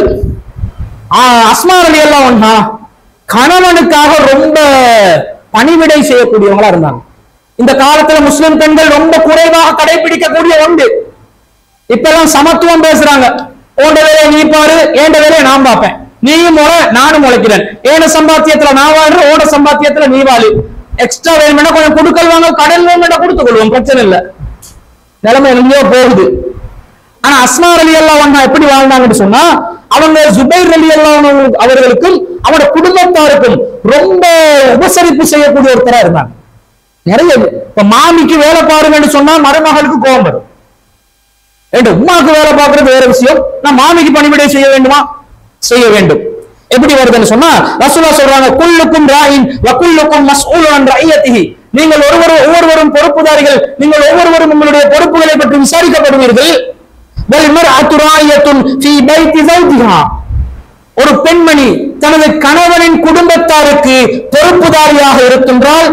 அஸ்மா ரலியல்லாஹு அன்ஹா கணவனுக்காக ரொம்ப பணிவிடை செய்யக்கூடியவங்களா இருந்தாங்க. இந்த காலத்துல முஸ்லிம் பெண்கள் ரொம்ப குறைவாக கடைபிடிக்கக்கூடிய ஒன்று. இப்ப எல்லாம் சமத்துவம் பேசுறாங்க, ஓண்ட வேலையை நீ பாரு ஏண்ட வேலையை நான் பார்ப்பேன், நீயும் முறை நானும் முளைக்கிறேன், ஏன சம்பாத்தியத்துல நான் வாழ்றேன் ஓட சம்பாத்தியத்துல நீ வாழு, எக்ஸ்ட்ரா வேணும்னா கொஞ்சம் கொடுக்கல் வாங்க கடன் வேணும்னா கொடுத்துக் கொள்வோம் பிரச்சனை இல்லை, நிலைமை எங்கேயோ போகுது. ஆனா அஸ்மா ரலியல்லாஹு அன்ஹா எப்படி வாழ்ந்தாங்கன்னு சொன்னா அவங்க ஜுபைர் ரலியல்லாஹு அன்ஹு அவர்களுக்கும் அவருடைய குடும்பத்தாருக்கும் ரொம்ப உபசரிப்பு செய்யக்கூடிய ஒருத்தரா இருந்தாங்க. நிறைய இப்ப மாமிக்கு வேலை பாருங்கன்னு சொன்னா மருமகளுக்கு கோபம் வரும். உமாக்கு வேலை பார்க்கறது வேற விஷயம், நான் மாமிக்கு பணிவிடை செய்ய வேண்டுமா, செய்ய வேண்டும். எப்படி வருதுன்னு சொன்னா ரசூலுல்லாஹ் சொல்றாங்க, குல்லுக்கும் ராயின் வ குல்லுக்கும் மஸ்ஊலுன் அன் ரஇயத்திஹி, நீங்கள் ஒருவரும் ஒவ்வொருவரும் பொறுப்புதாரிகள், நீங்கள் ஒவ்வொருவரும் உங்களுடைய பொறுப்புகளை பற்றி விசாரிக்கப்படுவீர்கள். வல் மர்அத்து ராயியத்துன் ஃபீ பைத்தி ஸௌஜிஹா, ஒரு பெண்மணி தனது கணவனின் குடும்பத்தாருக்கு பொறுப்புதாரியாக இருக்கின்றால்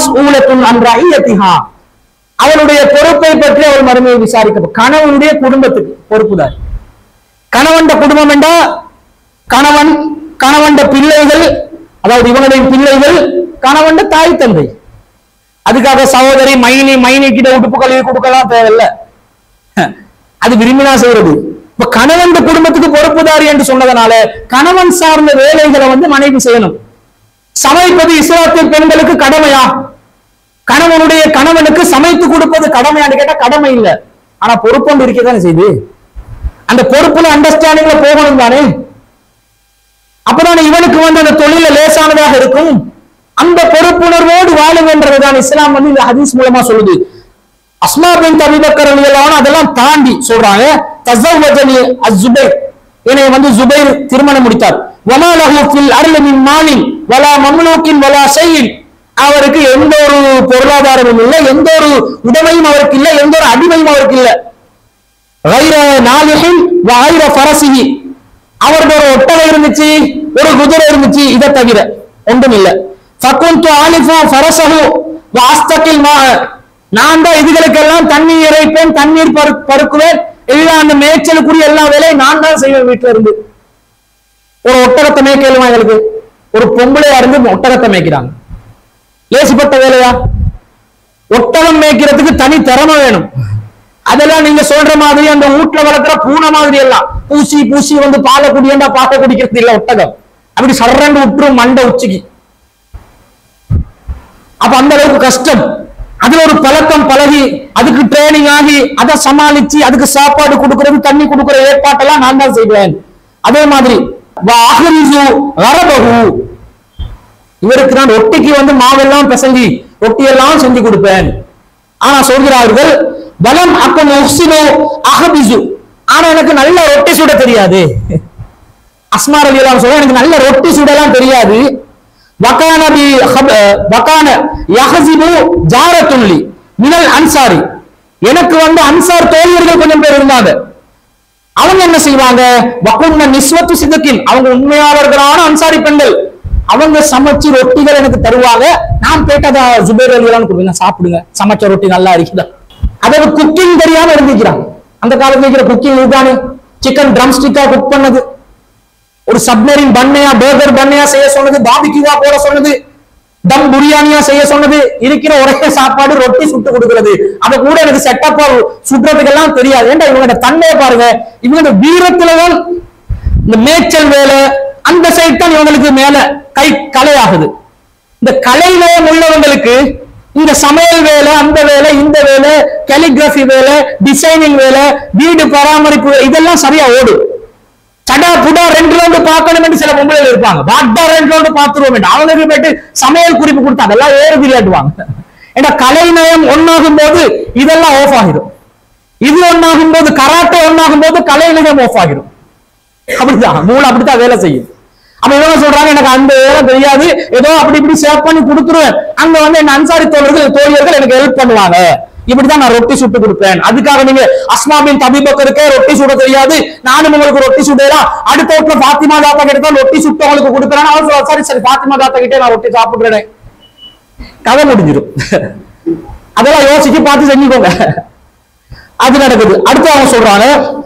அவளுடைய பொறுப்பை பற்றி அவள் மறுமையை விசாரிக்க. கணவனுடைய குடும்பத்துக்கு பொறுப்புதாரி. கணவன் குடும்பம் என்றா கணவன், கணவன் பிள்ளைகள், அதாவது இவங்களுடைய பிள்ளைகள், கணவன் தாய் தந்தை. அதுக்காக சகோதரி மைனி மைனி கிட்ட உடுப்பு கழுவி கொடுக்கலாம் தேவையில்லை, அது விரும்பினா செய்யறது. இப்ப கணவன் குடும்பத்துக்கு பொறுப்புதாரி என்று சொன்னதனால கணவன் சார்ந்த வேலைகளை வந்து மனைவி செய்யணும். சமைப்பது இஸ்லாத்திய பெண்களுக்கு கடமையா? கணவனுடைய கணவனுக்கு சமைத்து கொடுப்பது கடமையான்னு கேட்டா கடமை இல்லை, ஆனா பொறுப்பு இருக்கதானே செய்து. அந்த பொறுப்புல அண்டர்ஸ்டாண்டிங்ல போகணும் தானே, அப்பதானே இவனுக்கு வந்து அந்த தொழில லேசானதாக இருக்கும். அந்த பொறுப்புணர்வோடு வாழுங்கன்றதுதான் இஸ்லாம் வந்து இந்த ஹதீஸ் மூலமா சொல்லுது. அஸ்மா பின்த் அபீ பக்கர் ரலியல்லாஹு அன்ஹு அதெல்லாம் தாண்டி சொல்றாங்க, தஸவ்வஜனி அஸ்-ஸுபைர், என்னை வந்து ஜுபைர் திருமணம் முடித்தார். வமா லஹு ஃபில் அர்லி மின் மாலின் வலா மம்லூக்கின் வலா ஷைஇன், அவருக்கு எந்த ஒரு பொருளாதாரமும் இல்லை, எந்த ஒரு உடைமையும் அவருக்கு இல்லை, எந்த ஒரு அடிமையும் அவருக்கு இல்லை. கைர நாலிஹின் வ கைர ஃபரஸிஹி, அவருக்கு ஒரு ஒட்டகம் இருந்துச்சு, ஒரு குதிரை இருந்துச்சு, இதை தவிர ஒன்றும் இல்லை. ஃபகுன்து ஆலிஃபு ஃபரஸஹு வ அஸ்தகில் மா, நான் தான் இதுகளுக்கெல்லாம் தண்ணீர் இறைப்பேன், தண்ணீர் பருக்குவேன், எல்லாம் அந்த மேய்ச்சலுக்குரிய எல்லா வேலையும் நான் தான் செய்வேன். வீட்டுல இருந்து ஒரு ஒட்டகத்தை மேய்க்கலுமா? எங்களுக்கு ஒரு பொம்பளையா இருந்து ஒட்டகத்தை மேய்க்கிறாங்க, லேசிப்பட்ட வேலையா? ஒட்டகம் மேய்க்கிறதுக்கு தனி திறமை வேணும். அதெல்லாம் நீங்க சொல்ற மாதிரி அந்த வீட்டுல வளர்க்கிற பூனை மாதிரி எல்லாம் பூசி பூசி வந்து பாலை குடியண்டா பாலை குடிக்கிறது இல்ல ஒட்டகம். அப்படி சர்றண்டு விட்டுரும் மண்டை உச்சிக்கு. அப்ப அந்த அளவுக்கு கஷ்டம். அதுல ஒரு பழக்கம் பழகி அதுக்கு ட்ரைனிங் ஆகி அதை சமாளிச்சு அதுக்கு சாப்பாடு கொடுக்கறது தண்ணி கொடுக்கிற ஏற்பாட்டெல்லாம் நான் தான் செய்வேன். அதே மாதிரி இவருக்கு நான் ரொட்டிக்கு வந்து மாவெல்லாம் பிசைஞ்சி ரொட்டி எல்லாம் செஞ்சு கொடுப்பேன். ஆனா சொல்கிறார்கள் பலம் அப்பன் அஹபிசு, ஆனா எனக்கு நல்ல ரொட்டி சுட தெரியாது. அஸ்மா ரலியல்லாஹு சொல்ல எனக்கு நல்ல ரொட்டி சுடலாம் தெரியாது. வகான பி வகான யஹஸிபு ஜாரத்துல்லி மினல் அன்சாரி, எனக்கு வந்து அன்சார் தோழியர்கள் கொஞ்சம் பேர் இருந்தாங்க. அவங்க என்ன செய்வாங்க, வகுன்ன நிஸ்வத்து சிதக்கின், அவங்க உண்மையாளர்களான அன்சாரி பெண்கள், அவங்க சமைச்சு ரொட்டிகள் எனக்கு தருவாங்க. நான் கேட்டதா ஜுபைர் ரலியல்லாஹு கொடுங்க, சாப்பிடுங்க, சமைச்ச ரொட்டி நல்லா இருக்குதா. அதாவது குக்கிங் தெரியாம இருந்துக்கிறாங்க. அந்த காலத்துல இருக்கிற குக்கிங் இதுதானே, சிக்கன் ட்ரம் ஸ்டிக்கா குக் பண்ணது, ஒரு சப்மரீன் பண்ணையா பர்கர் பண்ணையா செய்ய சொன்னது, பாபிக்யூவா போட சொன்னது, தம் பிரியாணியா செய்ய சொன்னது, இருக்கிற ஒரே சாப்பாடு ரொட்டி சுட்டு கொடுக்கிறது. அதை கூட எனக்கு செட்டப்பா சுட்டுறதுக்கு எல்லாம் தெரியாது. ஏன்டா இவங்க தன்மையை பாருங்க, இவங்க வீரத்துலதான் இந்த மேய்ச்சல் வேலை அந்த சைட் தான் இவங்களுக்கு மேல கை கலையாகுது. இந்த கலைநயம் உள்ளவங்களுக்கு இந்த சமையல் வேலை, அந்த வேலை, இந்த வேலை, கலிகிராஃபி வேலை, டிசைனிங் வேலை, வீடு பராமரிப்பு இதெல்லாம் சரியா ஓடும். சடா புடா ரெண்டு ரவுண்டு பார்க்கணும் என்று சில பொம்பளைகள் இருப்பாங்க, பாட்டா ரெண்டு ரவுண்டு பார்த்துருவோம் என்று அவங்களுக்கு போயிட்டு சமையல் குறிப்பு கொடுத்தா அதெல்லாம் ஏறு விளையாடுவாங்க. ஏன்னா கலைநயம் ஒன்னாகும் போது இதெல்லாம் ஆஃப் ஆகிடும், இது ஒன்னாகும் போது கராட்டே ஒன்னாகும் போது கலைநயம் ஆஃப் ஆகிடும். அப்படிதான் மூளை அப்படித்தான் வேலை செய்யும். அப்ப இவங்க சொல்றாங்க எனக்கு அந்த வேலை தெரியாது, ஏதோ அப்படி இப்படி சேவ் பண்ணி கொடுத்துருவேன், அங்க வந்து என்ன அன்சாரி தோழர்கள் தோழியர்கள் எனக்கு ஹெல்ப் பண்ணுவாங்க, இப்படிதான் நான் ரொட்டி சுட்டு கொடுப்பேன். அதுக்காக நீங்க அஸ்மா பின்த் அபீ பக்கருக்கு ரொட்டி சுட தெரியாது, நானும் உங்களுக்கு ரொட்டி சுடலாம், அடுத்த வீட்டுல பாத்திமா தாத்தா கிட்ட ரொட்டி சுட்டு அவங்களுக்கு கொடுக்குறேன், அவர் சொல்ல சரி சரி பாத்திமா தாத்தா கிட்டே நான் ரொட்டி சாப்பிடுறேன், கதை முடிஞ்சிடும். அதெல்லாம் யோசிச்சு பார்த்து செஞ்சுக்கோங்க. அது நடக்குது. அடுத்து அவங்க சொல்றாங்க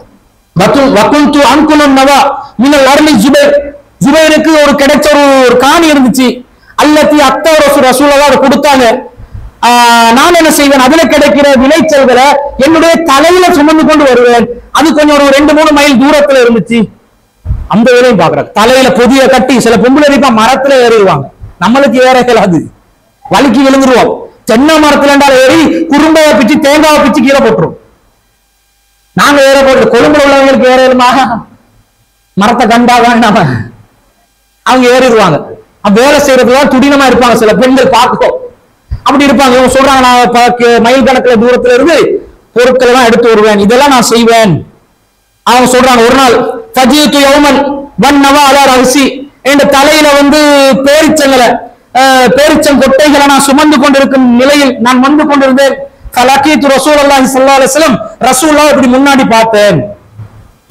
வகுந்து அன்குலன் நவா மினல் அர்லி ஜுபைர், ஜுபைருக்கு ஒரு கிடைச்ச ஒரு காணி இருந்துச்சு, அல்லத்தி அத்தா ரசூலுல்லாஹ் அதை கொடுத்தாங்க. நான் என்ன செய்வேன், அதுல கிடைக்கிற விளைச்சல்களை என்னுடைய தலையில சுமந்து கொண்டு வருவேன். அது கொஞ்சம் ஒரு ரெண்டு மூணு மைல் தூரத்துல இருந்துச்சு. அந்த வேலையும் பாக்குறாங்க, தலையில பொதிய கட்டி சில பொம்பளை இருப்பா மரத்துல ஏறிடுவாங்க, நம்மளுக்கு ஏற இயலாது, வலிக்கு விழுந்துருவோம். தென்னை மரத்துல என்றால் ஏறி குறும்பையை பிச்சு தேங்காவை பிச்சு கீழே போட்டுரும். நாங்க ஏற போட்டு கொழும்புல உள்ளவங்களுக்கு ஏறலுமாக மரத்தை கண்டாதான் நாம அவங்க ஏறிடுவாங்க. வேலை செய்யறதுலாம் துடினமா இருப்பாங்க சில பெண்கள் பார்ப்போம், அப்படி இருப்பாங்க. இவங்க சொல்றாங்க நான் மைல் கணக்குல தூரத்துல இருந்து பொருட்களை எல்லாம் எடுத்து வருவேன், இதெல்லாம் நான் செய்வேன். அவங்க சொல்றாங்க ஒரு நாள் ஃபஜீது யௌமன் வன்னவா அலா ரஹ்சி, என்ற தலையில வந்து பேரிச்சங்களை பேரிச்சம் கொட்டைகளை நான் சுமந்து கொண்டிருக்கும் நிலையில் நான் வந்து கொண்டிருந்தேன். ஃபலகீது ரசூலுல்லாஹி ஸல்லல்லாஹு அலைஹி வஸல்லம், ரசூலுல்லாஹ் இப்படி முன்னாடி பார்த்தேன்.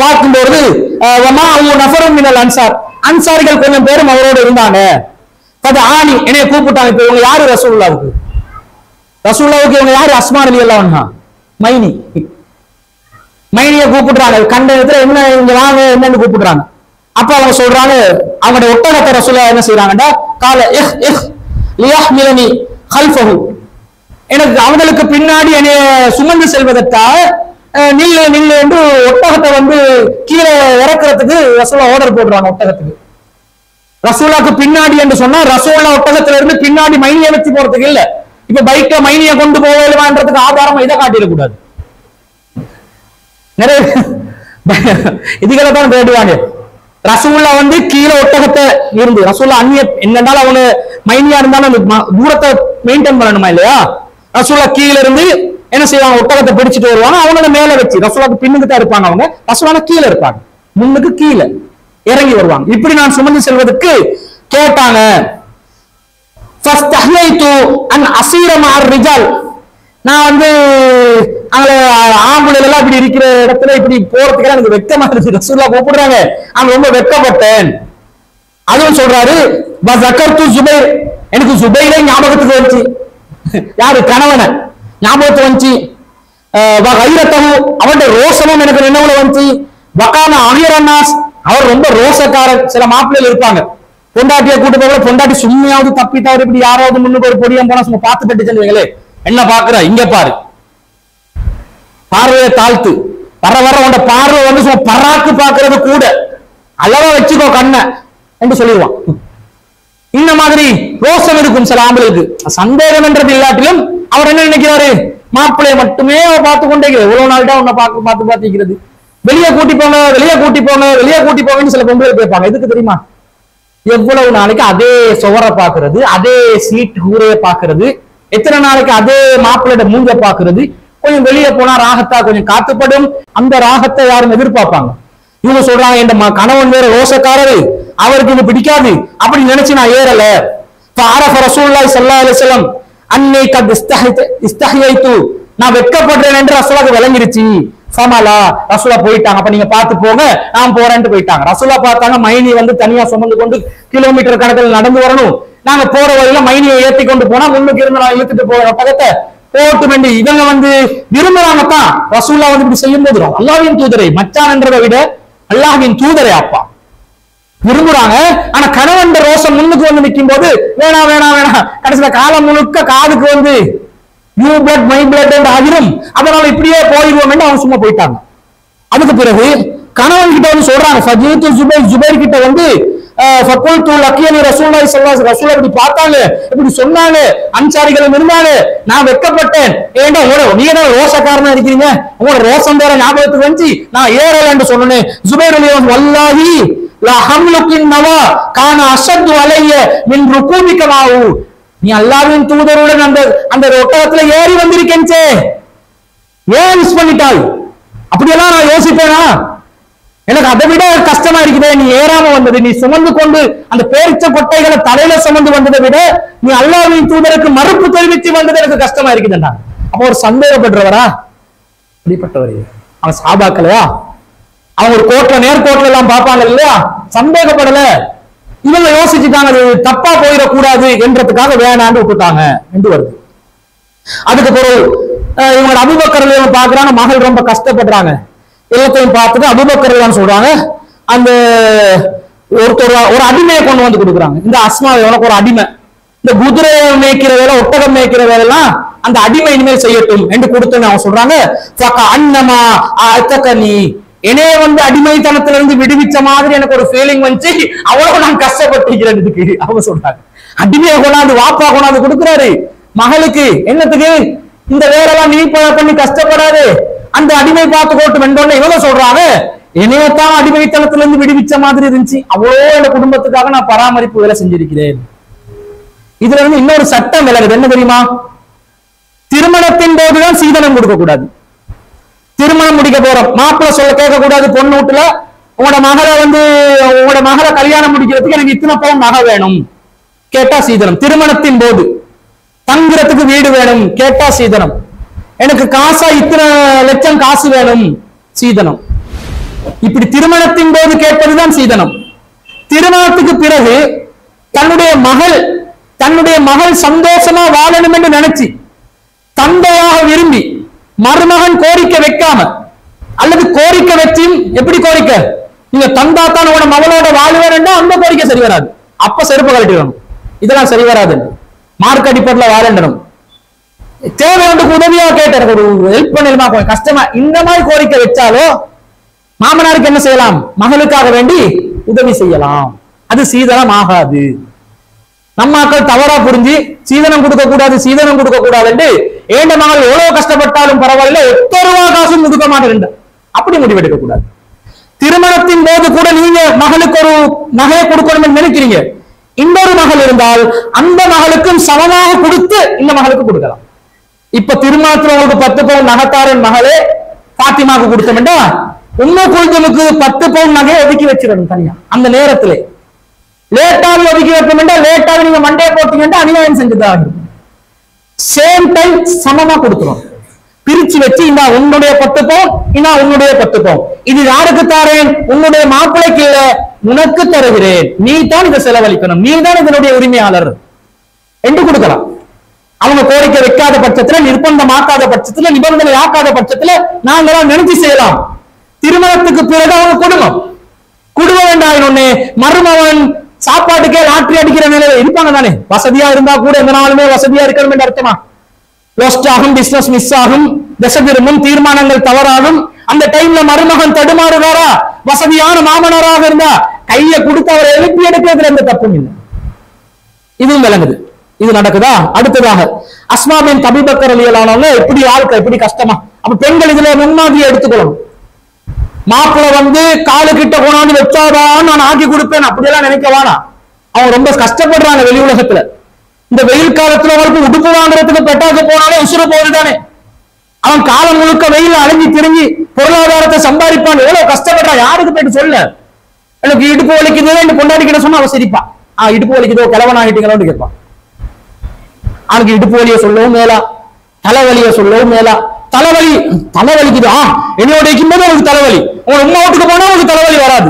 பார்க்கும்போது அன்சார் அன்சாரிகள் கொஞ்சம் பேரும் அவரோடு இருந்தாங்க. ஆணி என்னைய கூப்பிட்டாங்க. இப்ப இவங்க யாரு ரசூலுல்லாவுக்கு? ரசூலுல்லாவுக்கு இவங்க யாரு? அஸ்மா ரலியல்லாஹு அன்ஹா மைனி. மைனிய கூப்பிடுறாங்க. கண்ட இடத்துல என்ன இங்க வாங்க என்னன்னு கூப்பிடுறாங்க. அப்ப அவங்க சொல்றாங்க, அவங்களுடைய ஒட்டகத்தை ரசூலுல்லாஹ் என்ன செய்யறாங்கடா, கால இஹ் இஹ் லியஹ்மிலனி கல்ஃபஹு, எனக்கு அவங்களுக்கு பின்னாடி என்னைய சுமந்து செல்வதற்காக நில்லு நில்லு என்று ஒட்டகத்தை வந்து கீழே இறக்குறதுக்கு ரசூலுல்லாஹ் ஆர்டர் போடுறாங்க. ஒட்டகத்துக்கு ரசூலுல்லாஹ்க்கு பின்னாடி என்று சொன்னா ரசூலுல்லாஹ் ஒட்டகத்துல இருந்து பின்னாடி மைனியை வச்சு போறதுக்கு இல்ல. இப்ப பைக்ல மைனியை கொண்டு போகலான்றதுக்கு ஆதாரமா இதை காட்டிடக்கூடாது. நிறைய இதுகளை தான் தேடுவாங்க. ரசூலுல்லாஹ் வந்து கீழே ஒட்டகத்தை இருந்து ரசூலுல்லாஹ் அந்நிய என்னென்றாலும் அவங்க மைனியா இருந்தாலும் தூரத்தை மெயின்டைன் பண்ணணுமா இல்லையா? ரசூலுல்லாஹ் கீழே இருந்து என்ன செய்வாங்க, ஒட்டகத்தை பிடிச்சிட்டு வருவாங்க. அவங்கள மேல வச்சு ரசூலுல்லாஹ்க்கு பின்னுக்கு தான் இருப்பாங்க, அவங்க ரசூலுல்லாஹ் கீழே இருப்பாங்க, முன்னுக்கு கீழே இறங்கி வருவாங்க. இப்படி நான் சுமந்து செல்வதற்கு கேட்டாங்க. நான் வந்து அங்க ஆம்புல எல்லாம் இப்படி இருக்கிற இடத்துல இப்படி போறதுக்கு எனக்கு வெக்கமா இருந்துச்சு. ரசூலுல்லாஹ் கூப்பிடுறாங்க, அங்க ரொம்ப வெக்கப்பட்டேன். அதுவும் சொல்றாரு, ஜுபைர், எனக்கு ஜுபைரே ஞாபகத்துக்கு வந்துச்சு. யாரு? கணவனை ஞாபகத்துக்கு வந்துச்சு. அவனுடைய ரோசமும் எனக்கு நினைவுல வந்துச்சு. வகான அகிரன்னாஸ், அவர் ரொம்ப ரோசக்காரர். சில மாப்பிள்ளைகள் இருப்பாங்க, பொண்டாட்டியை கூட்டு போக பொண்டாட்டி சும்மையாவது தப்பி தவறு இப்படி யாராவது முன்னுக்கு ஒரு பொடியம் போனா சும்மா பார்த்து பட்டுச்சுங்களே, என்ன பாக்குற இங்க பாரு, பார்வையை தாழ்த்து, வர வர உண்ட பார்வை வந்து சும்மா பராக்கு பாக்குறது கூட, அளவா வச்சுக்கோ கண்ண என்று சொல்லிடுவான். இந்த மாதிரி ரோசம் இருக்கும் சில ஆம்பளுக்கு. சந்தேகம் என்றது இல்லாட்டிலும் அவர் என்ன நினைக்கிறாரு, மாப்பிள்ளைய மட்டுமே பார்த்து கொண்டே எவ்வளவு நாள்டா உன்னை பார்த்து பார்த்து பார்த்துக்கிறது, வெளியே கூட்டி போங்க வெளியே கூட்டி போங்க வெளியே கூட்டி போங்கன்னு சில பொம்பளை கேட்பாங்க. எதுக்கு தெரியுமா? எவ்வளவு நாளைக்கு அதே சுவரை பாக்குறது, அதே சீட் ஊரைய பாக்குறது, எத்தனை நாளைக்கு அதே மாப்பிள்ளையோட மூஞ்ச பாக்குறது. கொஞ்சம் வெளியே போனா ராகத்தா கொஞ்சம் காத்துப்படும், அந்த ராகத்தை யாரும் எதிர்பார்ப்பாங்க. இவங்க சொல்றாங்க, என் கணவன் வேற ரோசக்காரரு, அவருக்கு இது பிடிக்காது அப்படி நினைச்சு நான் ஏறல. ரசூலுல்லாஹி ஸல்லல்லாஹு அலைஹி வஸல்லம் அன்னை கத் இஸ்தஹைது, நான் வெட்கப்படுறேன் என்று ரசூலுல்லாஹ்க்கு விளங்கிருச்சு. சமாலா ரசூலுல்லாஹ் போயிட்டாங்க. அப்ப நீங்க பார்த்து போங்க, நான் போறேன்ட்டு போயிட்டாங்க. ரசூலுல்லாஹ் பார்த்தாங்க, மைனி வந்து தனியா சுமந்து கொண்டு கிலோமீட்டர் கணக்கில் நடந்து வரணும். நாங்க போற வழியில மைனியை ஏற்றி கொண்டு போனா முன்னுக்கு இருந்து நான் இழுத்துட்டு போற ஒட்டகத்தை போட்டு வேண்டி இவங்க வந்து விரும்புறாங்கத்தான். ரசூலுல்லாஹ் வந்து இப்படி செய்யும் போது அல்லாஹ்வின் தூதரை, மச்சான் என்றதை விட அல்லாஹ்வின் தூதரை அப்பா விரும்புறாங்க. ஆனா கணவன் ரோசம் முன்னுக்கு வந்து நிற்கும் போது வேணா வேணா வேணா கடைசியில காலம் முழுக்க காதுக்கு வந்து யூ பிளட் மை பிளட் என்று ஆகிரும், அதனால இப்படியே போயிடுவோம் என்று அவங்க சும்மா போயிட்டாங்க. அதுக்கு பிறகு கணவன் கிட்ட வந்து சொல்றாங்க, ஃபஜீத்து ஜுபைர், ஜுபைர் கிட்ட வந்து ஃபகுல்து லக்கியனி ரசூலுல்லாஹி ஸல்லல்லாஹு அலைஹி வஸல்லம், ரசூலுல்லாஹ் இப்படி பார்த்தாங்க, இப்படி சொன்னாங்க, அன்சாரிகளும் இருந்தாங்க, நான் வெட்கப்பட்டேன். ஏண்டா உங்களோட நீங்க தான் ரோசக்காரனா இருக்கிறீங்க, உங்களோட ரோசம் வேற ஞாபகத்துக்கு வந்து நான் ஏறல என்று சொன்னேன். ஜுபைர் ரலியல்லாஹு வல்லாஹி லா ஹம்லுக்கின் நவா கான அஷத்து அலைய மின் ருகூபிக மாவு, நீ அல்லாஹ்வின் தூதருடன் அந்த அந்த ஒட்டகத்துல ஏறி வந்திருக்கேன்ச்சே, ஏன் மிஸ் பண்ணிட்டாய்? அப்படியெல்லாம் நான் யோசிப்பேனா? எனக்கு அதை விட கஷ்டமா இருக்குதே, நீ ஏறாம வந்தது, நீ சுமந்து கொண்டு அந்த பேரிச்ச கொட்டைகளை தலையில சுமந்து வந்ததை விட நீ அல்லாஹ்வின் தூதருக்கு மறுப்பு தெரிவித்து வந்தது எனக்கு கஷ்டமா இருக்குதுண்டா. அப்ப ஒரு சந்தேகப்படுறவரா? இப்படிப்பட்டவர் அவன் சாபாக்கலையா? அவங்க ஒரு கோட்ல நேர்கோட்ல எல்லாம் பார்ப்பாங்க இல்லையா, சந்தேகப்படல. இவங்க யோசிச்சுட்டாங்க, அது தப்பா போயிடக்கூடாது என்றதுக்காக வேணான்னு விட்டுட்டாங்க என்று வருது. அதுக்கு பிறகு இவங்களோட அபூபக்கர் பாக்குறாங்க, மகள் ரொம்ப கஷ்டப்படுறாங்க. எல்லாத்தையும் பார்த்துட்டு அபூபக்கர் சொல்றாங்க, அந்த ஒருத்தர் ஒரு அடிமையை கொண்டு வந்து கொடுக்குறாங்க. இந்த அஸ்மா உனக்கு ஒரு அடிமை, இந்த குதிரை மேய்க்கிற வேலை ஒட்டகம் மேய்க்கிற வேலை எல்லாம் அந்த அடிமை இனிமேல் செய்யட்டும் என்று கொடுத்தேன்னு அவங்க சொல்றாங்க. அன்னமா அத்தகனி, என்னைய வந்து அடிமைத்தனத்துல இருந்து விடுவிச்ச மாதிரி எனக்கு ஒரு ஃபீலிங் வந்துச்சு, அவ்வளவு நான் கஷ்டப்பட்டிருக்கிறேன். இதுக்கு அவங்க சொல்றாங்க, அடிமையை கொண்டாந்து வாப்பா கொண்டாந்து கொடுக்குறாரு மகளுக்கு, என்னத்துக்கு இந்த வேலைலாம் நீ பண்ணி கஷ்டப்படாது, அந்த அடிமை பார்த்து கோட்டு வெண்டோன்னு இவங்க சொல்றாங்க, என்னையத்தான் அடிமைத்தனத்துல இருந்து விடுவிச்ச மாதிரி இருந்துச்சு, அவ்வளோ என் குடும்பத்துக்காக நான் பராமரிப்பு வேலை செஞ்சிருக்கிறேன். இதுல இருந்து இன்னொரு சட்டம் விலகுது, என்ன தெரியுமா? திருமணத்தின் போதுதான் சீதனம் கொடுக்க கூடாது. திருமணம் முடிக்க போறோம், மாப்பிள்ளை சொல்ல கேட்க கூடாது. பொண்ணு வீட்டுல உங்களோட மகளை வந்து உங்களோட மகளை கல்யாணம் முடிக்கிறதுக்கு எனக்கு இத்தனை பவுன் நகை வேணும் கேட்டா சீதனம். திருமணத்தின் போது தங்குறதுக்கு வீடு வேணும் கேட்டா சீதனம். எனக்கு காசா இத்தனை லட்சம் காசு வேணும் சீதனம். இப்படி திருமணத்தின் போது கேட்பதுதான் சீதனம். திருமணத்துக்கு பிறகு தன்னுடைய மகள் தன்னுடைய மகள் சந்தோஷமா வாழணும் என்று நினைச்சு தந்தையாக விரும்பி மருமகன் கோரிக்கை வைக்காம அல்லது கோரிக்கை வச்சும், எப்படி கோரிக்கை, நீங்க தந்தா தான் உங்களோட மகளோட வாழ்வேன்னா அந்த கோரிக்கை சரி வராது. அப்ப செருப்பு கழட்டிடணும். இதெல்லாம் சரி வராது. மார்க் அடிப்படையில் வாழண்டணும். தேவை ஒன்றுக்கு உதவியா கேட்டார், ஒரு ஹெல்ப் பண்ணலுமா, கொஞ்சம் கஷ்டமா, இந்த மாதிரி கோரிக்கை வச்சாலோ மாமனாருக்கு என்ன செய்யலாம், மகளுக்காக வேண்டி உதவி செய்யலாம். அது சீதனம் ஆகாது. நம்ம மக்கள் தவறா புரிஞ்சு சீதனம் கொடுக்க கூடாது சீதனம் கொடுக்க கூடாது என்று ஏண்ட மகள் எவ்வளவு கஷ்டப்பட்டாலும் பரவாயில்ல, எட்டு ரூபா காசும் கொடுக்க மாட்டேன் அப்படி முடிவெடுக்க கூடாது. திருமணத்தின் போது கூட நீங்க மகளுக்கு ஒரு நகையை கொடுக்கணும் என்று நினைக்கிறீங்க, இன்னொரு மகள் இருந்தால் அந்த மகளுக்கும் சமமாக கொடுத்து இந்த மகளுக்கு கொடுக்கலாம். இப்ப திருமணத்துல உங்களுக்கு பத்து பவுன் நகைத்தாரன் மகளே பாத்திமாவுக்கு கொடுத்தோம்டா, உண்மை குழுந்தனுக்கு பத்து பவுன் நகையை ஒதுக்கி வச்சிடணும் தனியா. அந்த நேரத்திலே லேட்டாக ஒதுக்கி வைக்கணும்டா, லேட்டாக நீங்க மண்டையை போட்டீங்கன்னா அநியாயம் செஞ்சுதான் ஆகும். சேம் டைம் சமமா கொடுத்துரும். பிரிச்சு வச்சு இந்த உன்னுடைய பத்து பவுன் இன்னா உன்னுடைய பத்து பவுன், இது யாருக்கு தாரேன், உன்னுடைய மாப்பிள்ளைக்கு இல்ல உனக்கு தருகிறேன், நீ தான் இதை செலவழிக்கணும், நீ தான் இதனுடைய உரிமையாளர் என்று கொடுக்கலாம். அவங்க கோரிக்கை வைக்காத பட்சத்துல, நிர்பந்தமாக்காத பட்சத்துல, நிபந்தனை ஆக்காத பட்சத்துல நாங்களாம் நினைச்சு செய்யலாம். திருமணத்துக்கு பிறகு அவங்க குடும்பம் குடும்ப வேண்டாம் ஒண்ணு மருமகன் சாப்பாட்டுக்கே லாட்டரி அடிக்கிற நிலையில இருப்பாங்க தானே. வசதியா இருந்தா கூட எந்த நாளுமே வசதியா இருக்கணும் என்று அர்த்தமா? லோஸ்ட் ஆகும், பிசினஸ் மிஸ் ஆகும், திசை திரும்பும், தீர்மானங்கள் தவறாகும். அந்த டைம்ல மருமகன் தடுமாறுவாரா? வசதியான மாமனாராக இருந்தா கையை கொடுத்து அவரை எழுப்பி எடுக்கிறதுல எந்த தப்பும் இல்லை. இதுவும் விளங்குது. இது நடக்குதா? அடுத்ததாக அஸ்மா பின் அபீ பக்கர் ரலியல்லாஹு அன்ஹு எப்படி வாழ்க்கை, எப்படி கஷ்டமா. அப்ப பெண்கள் இதுல முன்மாதிரியை எடுத்துக்கணும். மாப்பிள்ள வந்து காலு கிட்ட கொண்டாந்து வச்சாதான் நான் ஆக்கி கொடுப்பேன் அப்படியெல்லாம் நினைக்க வேணாம். அவங்க ரொம்ப கஷ்டப்படுறாங்க வெளி உலகத்துல. இந்த வெயில் காலத்துல அவருக்கு உடுப்பு வாங்குறதுக்கு பெட்டாக்கு போனாலே உசுறு போகுதுதானே. அவன் காலம் முழுக்க வெயில் அலைஞ்சி திரும்பி பொருளாதாரத்தை சம்பாதிப்பான். எவ்வளவு கஷ்டப்படுறான், யாருக்கு போயிட்டு சொல்ல. எனக்கு இடுப்பு வலிக்குது என்று கொண்டாடிக்கிட்ட சொன்னா அவன் சிரிப்பான். ஆஹ் இடுப்பு வலிக்குதோ கிழவன் ஆகிட்டீங்களோன்னு கேட்பான். அவனுக்கு இடுப்பு வலியை சொல்லவும் மேலா, தலைவலியை சொல்லவும் மேலா. தலைவலி தலைவலிக்குது, ஆ என்னோட இருக்கும்போது உங்களுக்கு தலைவலி, உங்க உமா வீட்டுக்கு போனா உங்களுக்கு தலைவலி வராது.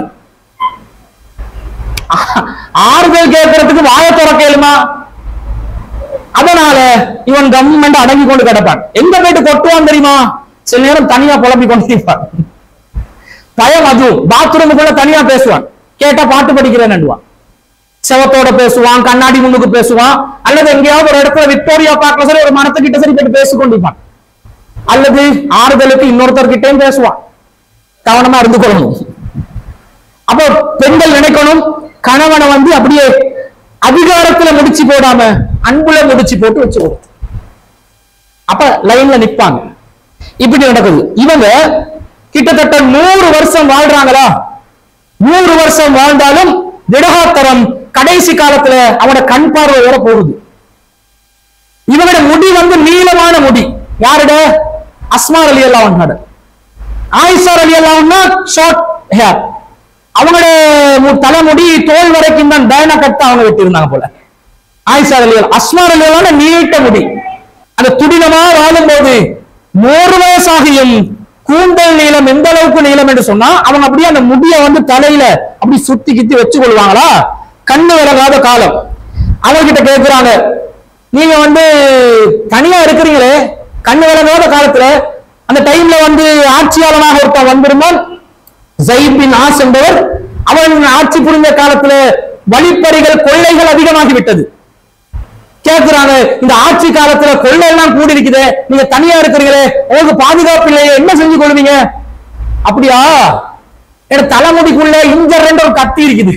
ஆறுதல் கேட்கறதுக்கு வாய திறக்கலுமா? அதனால இவன் கவர்மெண்ட் அடங்கி கொண்டு கிடப்பான். எங்க போயிட்டு கொட்டுவான் தெரியுமா? சில நேரம் தனியா புலம்பி கொண்டிருப்பான். பயம். அது பாத்ரூமுக்குள்ள தனியா பேசுவான். கேட்டா பாட்டு படிக்கிறேன்னுவான். செவத்தோட பேசுவான், கண்ணாடி முன்னுக்கு பேசுவான், அல்லது எங்கேயாவது ஒரு இடத்துல விக்டோரியா பார்க்கல சரி ஒரு மரத்துக்கிட்ட சரி போயிட்டு பேசிக்கொண்டிருப்பான். அல்லது ஆறுதலுக்கு இன்னொருத்தர்கிட்டையும் பேசுவான். கவனமா இருந்து கொள்ளணும். அப்போ பெண்கள் நினைக்கணும், கணவனை வந்து அப்படியே அதிகாரத்துல முடிச்சு போடாம அன்புல முடிச்சு போட்டு வச்சு கொடுத்து அப்ப லைன்ல நிப்பாங்க. இப்படி நடக்குது. இவங்க கிட்டத்தட்ட நூறு வருஷம் வாழ்றாங்களா? நூறு வருஷம் வாழ்ந்தாலும் திடகாத்தரம் கடைசி காலத்துல அவனோட கண் பார்வை வர போகுது. இவனோட முடி வந்து நீளமான முடி. யாரோட? அஸ்மா ரலியல்லாஹு அன்ஹா. ஆயிஷா ரலியல்லாஹு அன்ஹா ஷார்ட் ஹேர். அவங்களோட தலைமுடி தோல் வரைக்கும் தான் பேனா கட்ட அவங்க வெட்டி இருந்தாங்க போல. ஆயிஷா ரலியல்லாஹு அஸ்மா ரலியல்லாஹு அன்ஹா நீட்ட முடி. அந்த துடினமா வாழும் போது நூறு வயசாகியும் கூந்தல் நீளம் எந்த அளவுக்கு நீளம் என்று சொன்னா அவங்க அப்படியே அந்த முடிய வந்து தலையில அப்படி சுத்தி கித்தி வச்சு கொள்வாங்களா. கண்ணு விலகாத காலம். அவங்க கிட்ட கேட்கிறாங்க, நீங்க வந்து தனியா இருக்கிறீங்களே, கண்ணு விலகாத காலத்துல அந்த டைம்ல வந்து ஆட்சியாளனாக ஒருத்தன் வந்திருந்தான், ஸைத் பின் ஆஸ் என்பவர். அவன் ஆட்சி புரிந்த காலத்துல வழிப்பறிகள் கொள்ளைகள் அதிகமாகி விட்டது. கேட்கிறாங்க, இந்த ஆட்சி காலத்துல கொள்ளை எல்லாம் கூடி இருக்குது, நீங்க தனியா இருக்கிறீங்களே, உங்களுக்கு பாதுகாப்பு இல்லையே, என்ன செஞ்சு கொள்வீங்க? அப்படியா, என் தலைமுடிக்குள்ள இந்த ரெண்டு ஒரு கத்தி இருக்குது.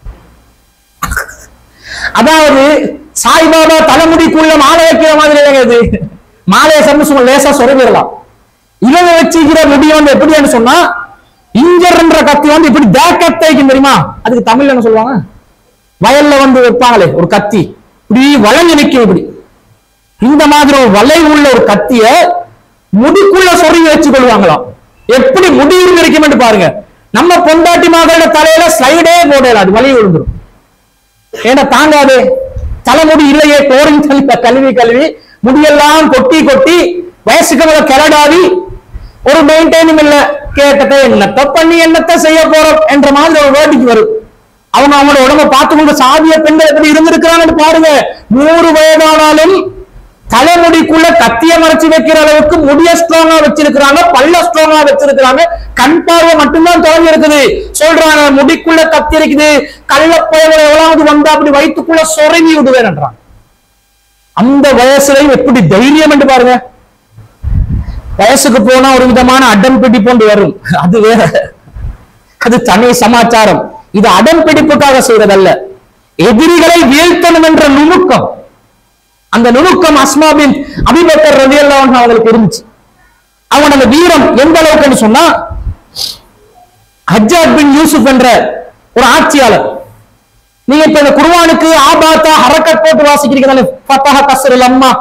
அதாவது சாய்பாபா தலைமுடிக்குள்ள மாலை வைக்கிற மாதிரி இல்லைங்க. மாலையை சம்ம சும்மா லேசா சொருவிடலாம். இவங்க வச்சுக்கிற முடி வந்து எப்படின்னு சொன்னா இஞ்சர்ன்ற கத்தி வந்து இப்படி தேக்கத்தைக்கும் தெரியுமா? அதுக்கு தமிழ்ல என்ன சொல்லுவாங்க? வயல்ல வந்து வைப்பாங்களே ஒரு கத்தி, இப்படி வளைஞ்சு நிற்கும். இப்படி இந்த மாதிரி ஒரு வலை உள்ள ஒரு கத்திய முடிக்குள்ள சொருகி வச்சு கொள்வாங்களாம். எப்படி முடி இருக்கும் பாருங்க. நம்ம பொண்டாட்டி மகளோட தலையில ஸ்லைடே போடல, அது வலி விழுந்துரும். ஏன்னா தாங்காது, தலைமுடி இல்லையே, கோரிங் கழுவி கழுவி முடியெல்லாம் கொட்டி கொட்டி வயசுக்கு மேல கிளடாவி ஒரு மெயின்டைனும் இல்ல. கேட்டதை என்னத்தை பண்ணி என்னத்தை செய்ய போறோம் என்ற மாதிரி ஒரு வேடிக்கை வரும். அவங்க அவங்களோட உடம்ப பார்த்து கொண்டு சாதிய பெண்கள் எப்படி இருந்திருக்கிறாங்கன்னு பாருங்க. நூறு வயதானாலும் தலைமுடிக்குள்ள கத்திய மறைச்சு வைக்கிற அளவுக்கு முடிய ஸ்ட்ராங்கா வச்சிருக்கிறாங்க, பல்ல ஸ்ட்ராங்கா வச்சிருக்கிறாங்க, கண் பார்வை மட்டும்தான் தொடங்கி இருக்குது. சொல்றாங்க முடிக்குள்ள கத்தி இருக்குது, கள்ளப்பயல எவ்வளவு வந்தா அப்படி வயிற்றுக்குள்ள சொருவி விடுவேன்ன்றாங்க. அந்த வயசுலையும் எப்படி தைரியம் என்று பாருங்க. வயசுக்கு போனா ஒரு விதமான அடம் பிடிப்பு வரும், அது வேற, அது தனி சமாச்சாரம். இது அடம் பிடிப்புக்காக செய்வதல்ல, எதிரிகளை வீழ்த்தணும் என்ற நுணுக்கம். அந்த நுணுக்கம் அஸ்மா பின் அபீ பக்கர் ரலியல்லாஹு அன்ஹு அவங்களுக்கு இருந்துச்சு. அவங்க அந்த வீரம் எந்த அளவுக்குன்னு சொன்னா, ஹஜ்ஜாஜ் பின் யூசுப் என்ற ஒரு ஆட்சியாளர், நீங்க இப்ப இந்த குர்ஆனுக்கு ஆபாத்தா ஹரக்கத் போட்டு வாசிக்கிறீங்க தானே, ஃபதஹ கஸ்ருல் லம்மா,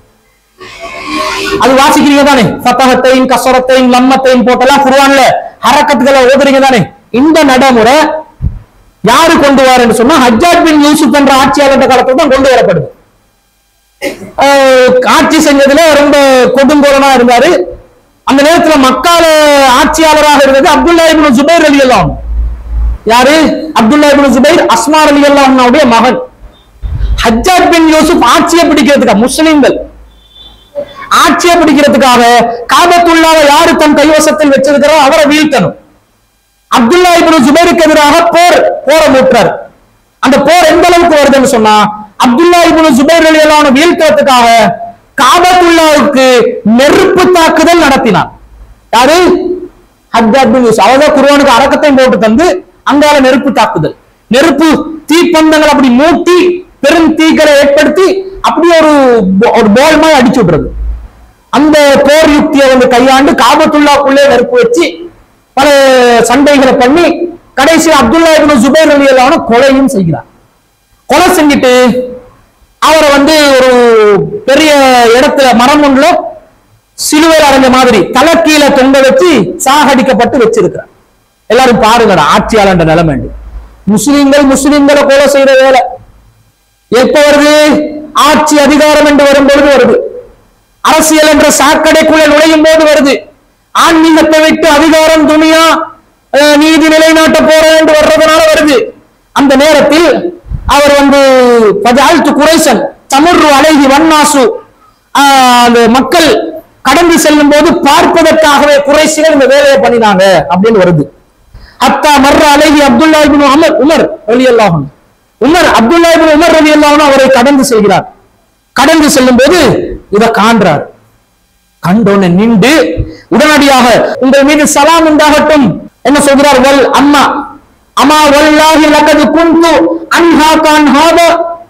அது வாசிக்கிறீங்க தானே, ஃபதஹத்தைன் கஸ்ரத்தைன் லம்மத்தைன் போட்டெல்லாம் குர்ஆன்ல ஹரக்கத்துகளை ஓதுறீங்க தானே. இந்த நடைமுறை யாரு கொண்டு வரான்னு சொன்னா ஹஜ்ஜாஜ் பின் யூசுப் என்ற ஆட்சியாளர் காலத்துல தான் கொண்டு வரப்படுது. ஆட்சி செஞ்சதுல ரொம்ப கொடுங்கோலனா இருந்தாரு. அந்த நேரத்துல மக்கால ஆட்சியாளராக இருந்தது அப்துல்லா இப்னு ஜுபைர் ரலியல்லாஹு அன்ஹு. யாரு? அப்துல்லா இப்னு ஜுபைர் அஸ்மா ரலியல்லாஹு அன்ஹுடைய மகன். ஹஜ்ஜாஜ் பின் யூசுப் ஆட்சியை பிடிக்கிறதுக்காக, முஸ்லிம்கள் ஆட்சியை பிடிக்கிறதுக்காக காபத்துல்லாவை யாரு தன் கைவசத்தில் வச்சிருக்கிறோ அவரை வீழ்த்தணும். அப்துல்லா இப்னு ஜுபைருக்கு எதிராக போர் போர மூட்டார். அந்த போர் எந்த அளவுக்கு வருதுன்னு சொன்னா, அப்துல்லா இப்னு ஜுபைர் ரலியல்லாஹு அன்ஹு வீழ்த்தறதுக்காக காபத்துல்லாவுக்கு நெருப்பு தாக்குதல் நடத்தினார். யாரு? ஹஜ்ஜாஜ் பின் யூசுப். அவர்தான் குர்ஆனுக்கு அரக்கத்தையும் போட்டு தந்து அங்கால நெருப்பு தாக்குதல், நெருப்பு தீப்பந்தங்கள் அப்படி மூட்டி பெரும் தீக்களை ஏற்படுத்தி அப்படி ஒரு ஒரு போல் மாதிரி அடிச்சு விடுறது. அந்த போர் யுக்தியை வந்து கையாண்டு காபத்துல்லாக்குள்ளே நெருப்பு வச்சு பல சண்டைகளை பண்ணி கடைசியில் அப்துல்லா இப்னு ஜுபைர் ரலியல்லாஹு அன்ஹு கொலையும் செய்கிறார். கொலை செஞ்சுட்டு அவரை வந்து ஒரு பெரிய இடத்துல மரம் ஒன்றுல சிலுவையில் அடைஞ்ச மாதிரி தலை கீழே தொங்க வச்சு சாகடிக்கப்பட்டு வச்சிருக்கிறார். எல்லாரும் பாருங்கடா ஆட்சியாளர் நிலைமை. முஸ்லிம்கள் முஸ்லிம்களை கொலை செய்யற வேலை எப்ப வருது? ஆட்சி அதிகாரம் என்று வரும்பொழுது வருது. அரசியல் என்ற சாக்கடைக்குள்ள நுழையும் போது வருது. ஆன்மீகத்தை விட்டு அதிகாரம் துணியா நீதி நிலைநாட்ட போற என்று வர்றதுனால வருது. அந்த நேரத்தில் அவர் வந்து பஜால்து குரைசன் தமுர்ரு அலைஹி வன்னாசு, அந்த மக்கள் கடந்து செல்லும் போது பார்ப்பதற்காகவே குறைசிகள் இந்த வேலையை பண்ணினாங்க அப்படின்னு வருது. ஹத்தா மர்ர அலைஹி அப்துல்லா இப்னு உமர் உமர் ரலியல்லாஹு அன்ஹு உமர் அப்துல்லா இப்னு உமர் ரலியல்லாஹு அன்ஹு அவரை கடந்து செல்கிறார். கடந்து செல்லும் போது இதை காண்றார். கண்டோன்னு நின்று உடனடியாக உங்கள் மீது சலாம் உண்டாகட்டும் என்ன சொல்கிறார்? வல் அம்மா அம்மா வல்லாஹி லகத் குன்து அன்ஹா கான் ஹாதா,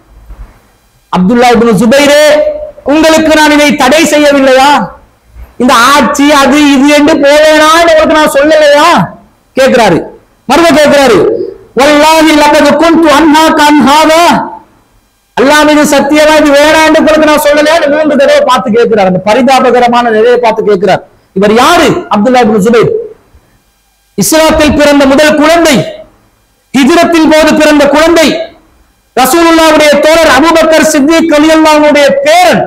அப்துல்லா இப்னு ஜுபைரே உங்களுக்கு நான் இதை தடை செய்யவில்லையா? இந்த ஆட்சி அது இது என்று போவேனா உங்களுக்கு நான் சொல்லலையா கேட்கிறாரு. மறுப கேட்கிறாரு, வல்லாஹி லகத் குன்து அன்ஹா கான் ஹாதா, அல்லாஹ் மீது சத்தியமா இது வேணாம் என்று உங்களுக்கு நான் சொல்லலையா? மூன்று தடவை பார்த்து கேட்கிறார். அந்த பரிதாபகரமான நிலையை பார்த்து கேட்கிறார். இவர் யாரு? அப்துல்லா இப்னு ஜுபைர், இஸ்லாத்தில் பிறந்த முதல் குழந்தை, ஹிஜ்ரத்தின் போது பிறந்த குழந்தை, ரசூலுல்லாஹ்வுடைய தோழர் அபூபக்கர் சித்திக் ரலியல்லாஹு அன்ஹுடைய பேரன்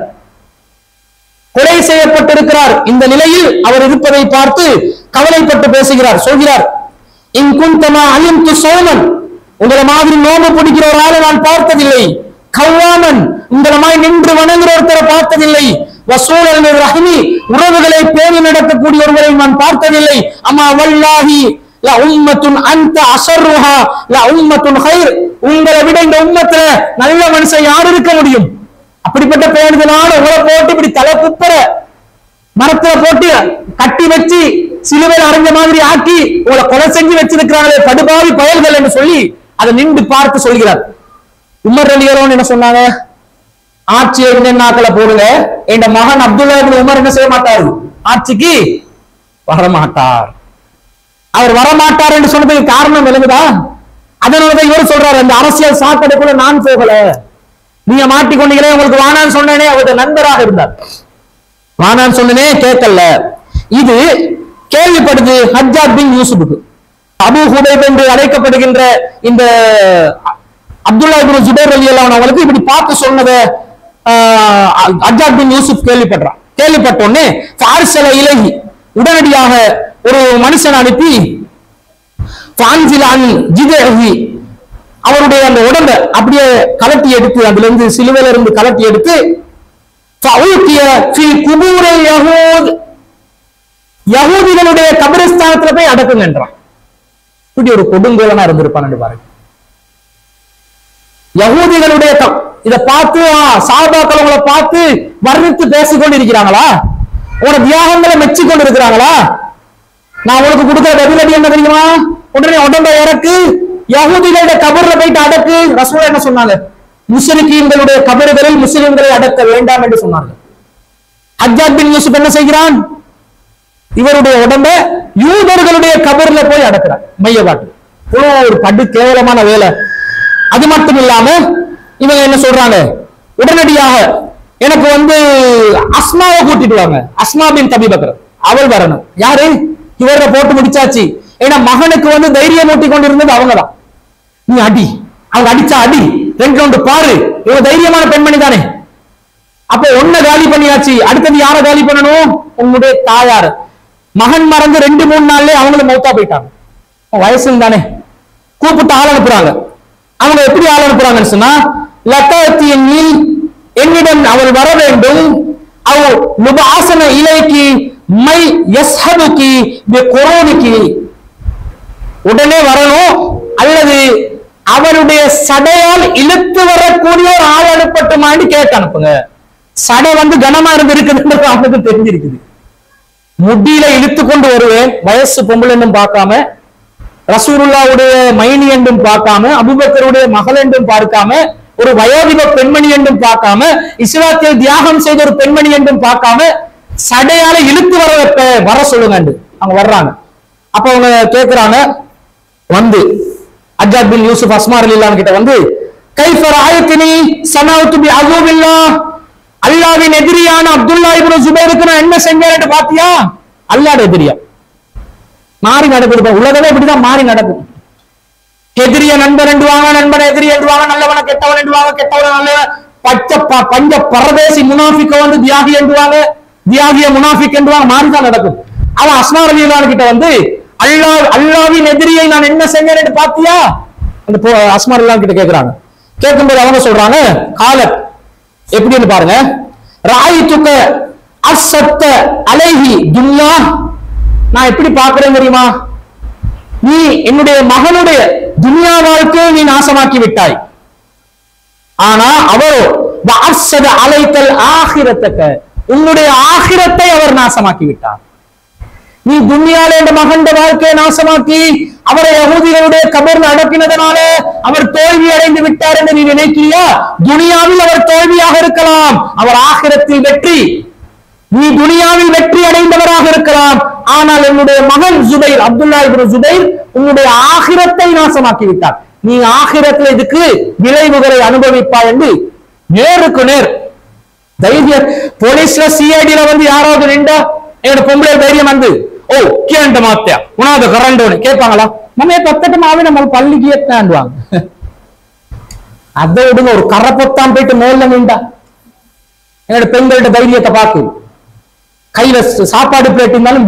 கொலை செய்யப்பட்டிருக்கிறார். இந்த நிலையில் அவர் இருப்பதை பார்த்து கவலைப்பட்டு பேசுகிறார். சொல்கிறார், இன் குந்தமா அலிம்து ஸௌமன், உங்களை மாதிரி நோம்பு பிடிக்கிற ஒரு ஆளை நான் பார்த்ததில்லை. கவ்வாமன், உங்களை மாதிரி நின்று வணங்குற ஒருத்தரை பார்த்ததில்லை. வசூலல் ரஹ்மி, உறவுகளை பேணி நடத்தக்கூடிய ஒருவரை நான் பார்த்ததில்லை. அம்மா வல்லாஹி லா உம்மத்துன் அன்த அஸர்ருஹா லா உம்மத்துன் கைர், உங்களை விட இந்த உம்மத்துல நல்ல மனுஷன் யார் இருக்க முடியும்? அப்படிப்பட்ட பேருதனால உங்களை போட்டு இப்படி தலை குப்பர மரத்துல போட்டு கட்டி வச்சு சிலுவையில் அரைஞ்ச மாதிரி ஆக்கி உங்களை கொலை செஞ்சு வச்சிருக்கிறாங்களே படுபாவி பயல்கள் என்று சொல்லி அதை நின்று பார்த்து சொல்கிறார். உமர் ரலியல்லாஹு அன்ஹு என்ன சொன்னாங்க? ஆட்சியை நாக்களை போடுங்க, என் மகன் அப்துல்லா இப்னு உமர் என்ன செய்ய மாட்டார், ஆட்சிக்கு வரமாட்டார். அவர் வரமாட்டார் என்று சொன்னதுக்கு காரணம் விளங்குதா? அதனாலதான் இவர் சொல்றாரு, அந்த அரசியல் சாக்கடைக்குள்ள நான் போகல, நீங்க மாட்டிக்கொண்டீங்களே, உங்களுக்கு வானான்னு சொன்னேனே, அவருடைய நண்பராக இருந்தார், வானான்னு சொன்னனே கேட்கல. இது கேள்விப்படுது ஹஜ்ஜாஜ் பின் யூசுஃபுக்கு. அபூ ஹுபைப் என்று அழைக்கப்படுகின்ற இந்த அப்துல்லா இப்னு ஜுபைர் ரலியல்லாஹு அன்ஹு அவங்களுக்கு இப்படி பார்த்து சொன்னதை ஹஜ்ஜாஜ் பின் யூசுப் கேள்விப்படுறான். கேள்விப்பட்டோன்னே ஃபாரிஸல இலகி உடனடியாக ஒரு மனுஷன் அனுப்பி அவருடைய அந்த உடம்பை அப்படியே கலட்டி எடுத்து அதுல இருந்து சிலுவையில இருந்து கலட்டி எடுத்து யஹூதிகளுடைய கபிரஸ்தானத்துல போய் அடக்குங்க என்றான். இப்படி ஒரு கொடுங்கோலனா இருந்திருப்பான் பாருங்க. யஹூதிகளுடைய இதை பார்த்து சாபாக்கள் உங்களை பார்த்து வர்ணித்து பேசிக்கொண்டு இருக்கிறாங்களா? உங்களோட தியாகங்களை மெச்சு கொண்டு இருக்கிறாங்களா? நான் உங்களுக்கு கொடுக்கிற பதிலடி என்ன தெரியுமா? உடனே உடம்ப இறக்கு, யஹூதிகளுடைய கபர்ல போயிட்டு அடக்கு. ரசூல் என்ன சொன்னாங்க? முஸ்லிம்களுடைய கபறுகளில் முஸ்லிம்களை அடக்க வேண்டாம் என்று சொன்னார்கள். ஹஜ்ஜாஜ் பின் யூசுப் என்ன செய்கிறான்? இவருடைய உடம்ப யூதர்களுடைய கபர்ல போய் அடக்கிறார், மையவாட்டு. ஒரு படு கேவலமான வேலை. அது மட்டும் இல்லாம இவங்க என்ன சொல்றாங்க, உடனடியாக எனக்கு வந்து அஸ்மாவை கூட்டிட்டு வாங்க, அஸ்மா பின் அபீ பக்கர், அவள் வரணும். யாரு? இவரை போட்டு முடிச்சாச்சு. ஏன்னா மகனுக்கு வந்து தைரியம் ஊட்டி கொண்டிருந்தது அவங்கதான். நீ அடி, அவங்க அடிச்சா அடி, ரெண்டு ரவுண்டு பாரு, இவங்க தைரியமான பெண்மணி தானே. அப்ப ஒன்ன காலி பண்ணியாச்சு, அடுத்தது யார காலி பண்ணணும்? உன்னுடைய தாயார். மகன் மறந்து ரெண்டு மூணு நாள்ல அவங்களும் மௌத்தா போயிட்டாங்க. வயசு தானே. கூப்பிட்டு ஆள் அனுப்புறாங்க. அவங்க எப்படி ஆள் அனுப்புறாங்கன்னு சொன்னா, லத்தாத்தியின் என்னிடம் அவள் வர வேண்டும், அவள் முபாசன இலைக்கு மை யஸ்ஹபுகி பிகுரூனிகி, உடனே வரணும், அல்லது அவருடைய சடையால் இழுத்து வரக்கூடிய ஒரு ஆள் அனுப்பட்டுமான்னு கேட்டு அனுப்புங்க. சடை வந்து கனமா இருந்து இருக்குதுன்றது அவனுக்கு தெரிஞ்சிருக்குது. முடியில இழுத்து கொண்டு வருவேன், வயசு பொம்பளை என்றும் பார்க்காம, ரசூலுல்லாவுடைய மைனி என்றும் பார்க்காம, அபூபக்கருடைய மகள் என்றும் பார்க்காம, ஒரு வயோதிப பெண்மணி என்றும் பார்க்காம, இஸ்லாத்தில் தியாகம் செய்த ஒரு பெண்மணி என்றும் பார்க்காம, சடையால இழுத்து வர வர சொல்லுங்க. அவங்க வர்றாங்க. அப்ப அவங்க கேட்கிறாங்க, வந்து ஹஜ்ஜாஜ் பின் யூசுப் அஸ்மா ரலியல்லாஹு கிட்ட வந்து, கைஃப ரஅய்துனி சனவுது பி அதுபில்லாஹ், அல்லாஹ்வின் எதிரியான அப்துல்லா இப்னு ஜுபைருக்கு நான் என்ன செஞ்சேன்னு பாத்தியா? அல்லாஹ்வுடைய எதிரியா மாறி நடக்குது. உலகமே இப்படிதான் மாறி நடக்குது. எதிரிய நண்பன் என்றுவாங்க, நண்பன் எதிரி என்றுவாங்க, நல்லவன கெட்டவன் என்றுவாங்க, கெட்டவன நல்லவன், பச்சை பஞ்ச பரதேசி முனாஃபிக்க வந்து தியாகி என்றுவாங்க, தியாகிய முனாஃபிக் என்றுவாங்க, மாறிதான் நடக்கும். அவன் அஸ்மா ரலியல்லாஹு கிட்ட வந்து, அல்லாஹ் அல்லாஹ்வின் எதிரியை நான் என்ன செஞ்சேன்னு பாத்தியா? அந்த அஸ்மா ரலியல்லாஹு கிட்ட கேக்குறாங்க. கேட்கும்போது அவங்க சொல்றாங்க, காலத் எப்படின்னு பாருங்க, ராயித்துக்க அஸ்ஸத்த அலைஹி துன்யா, நான் எப்படி பார்க்கிறேன் தெரியுமா? நீ என்னுடைய மகனுடைய துன்யா வாழ்க்கையை நீ நாசமாக்கி விட்டாய். ஆனா அவரோ அஸ்ஸத அலைத்தல் ஆகிரத்தக்க, உன்னுடைய ஆகிரத்தை அவர் நாசமாக்கி விட்டார். நீ துன்யால என்ற மகன் வாழ்க்கையை நாசமாக்கி அவரை யஹூதிகளுடைய கபர்ல அடக்கினதனால அவர் தோல்வி அடைந்து விட்டார் என்று நீ நினைக்கிறியா? துனியாவில் அவர் தோல்வியாக இருக்கலாம், அவர் ஆகிரத்தில் வெற்றி. நீ துனியாவில் வெற்றி அடைந்தவராக இருக்கலாம், ஆனால் என்னுடைய மகன் ஜுபைர், அப்துல்லா இப்னு ஜுபைர் உன்னுடைய ஆகிரத்தை நாசமாக்கி விட்டார். நீ ஆகிரத்தில் இதுக்கு விளைவுகளை அனுபவிப்பாய் என்று நேருக்கு நேர் தைரிய. போலீஸ்ல சிஐடில வந்து யாராவது நின்றா என்னோட பொம்பளை தைரியம் வந்து, ஓ கேண்ட மாத்தியா உனாத கரண்டோன்னு கேட்பாங்களா? நம்ம பத்தட்டமாவே நம்ம பள்ளிக்கு ஏத்தாண்டுவாங்க. அதை விடுங்க, ஒரு கரை பொத்தான் போயிட்டு மேல நின்றா என்னோட பெண்களோட தைரியத்தை பார்க்கு. கையில சாப்பாடு பிளேட் இருந்தாலும்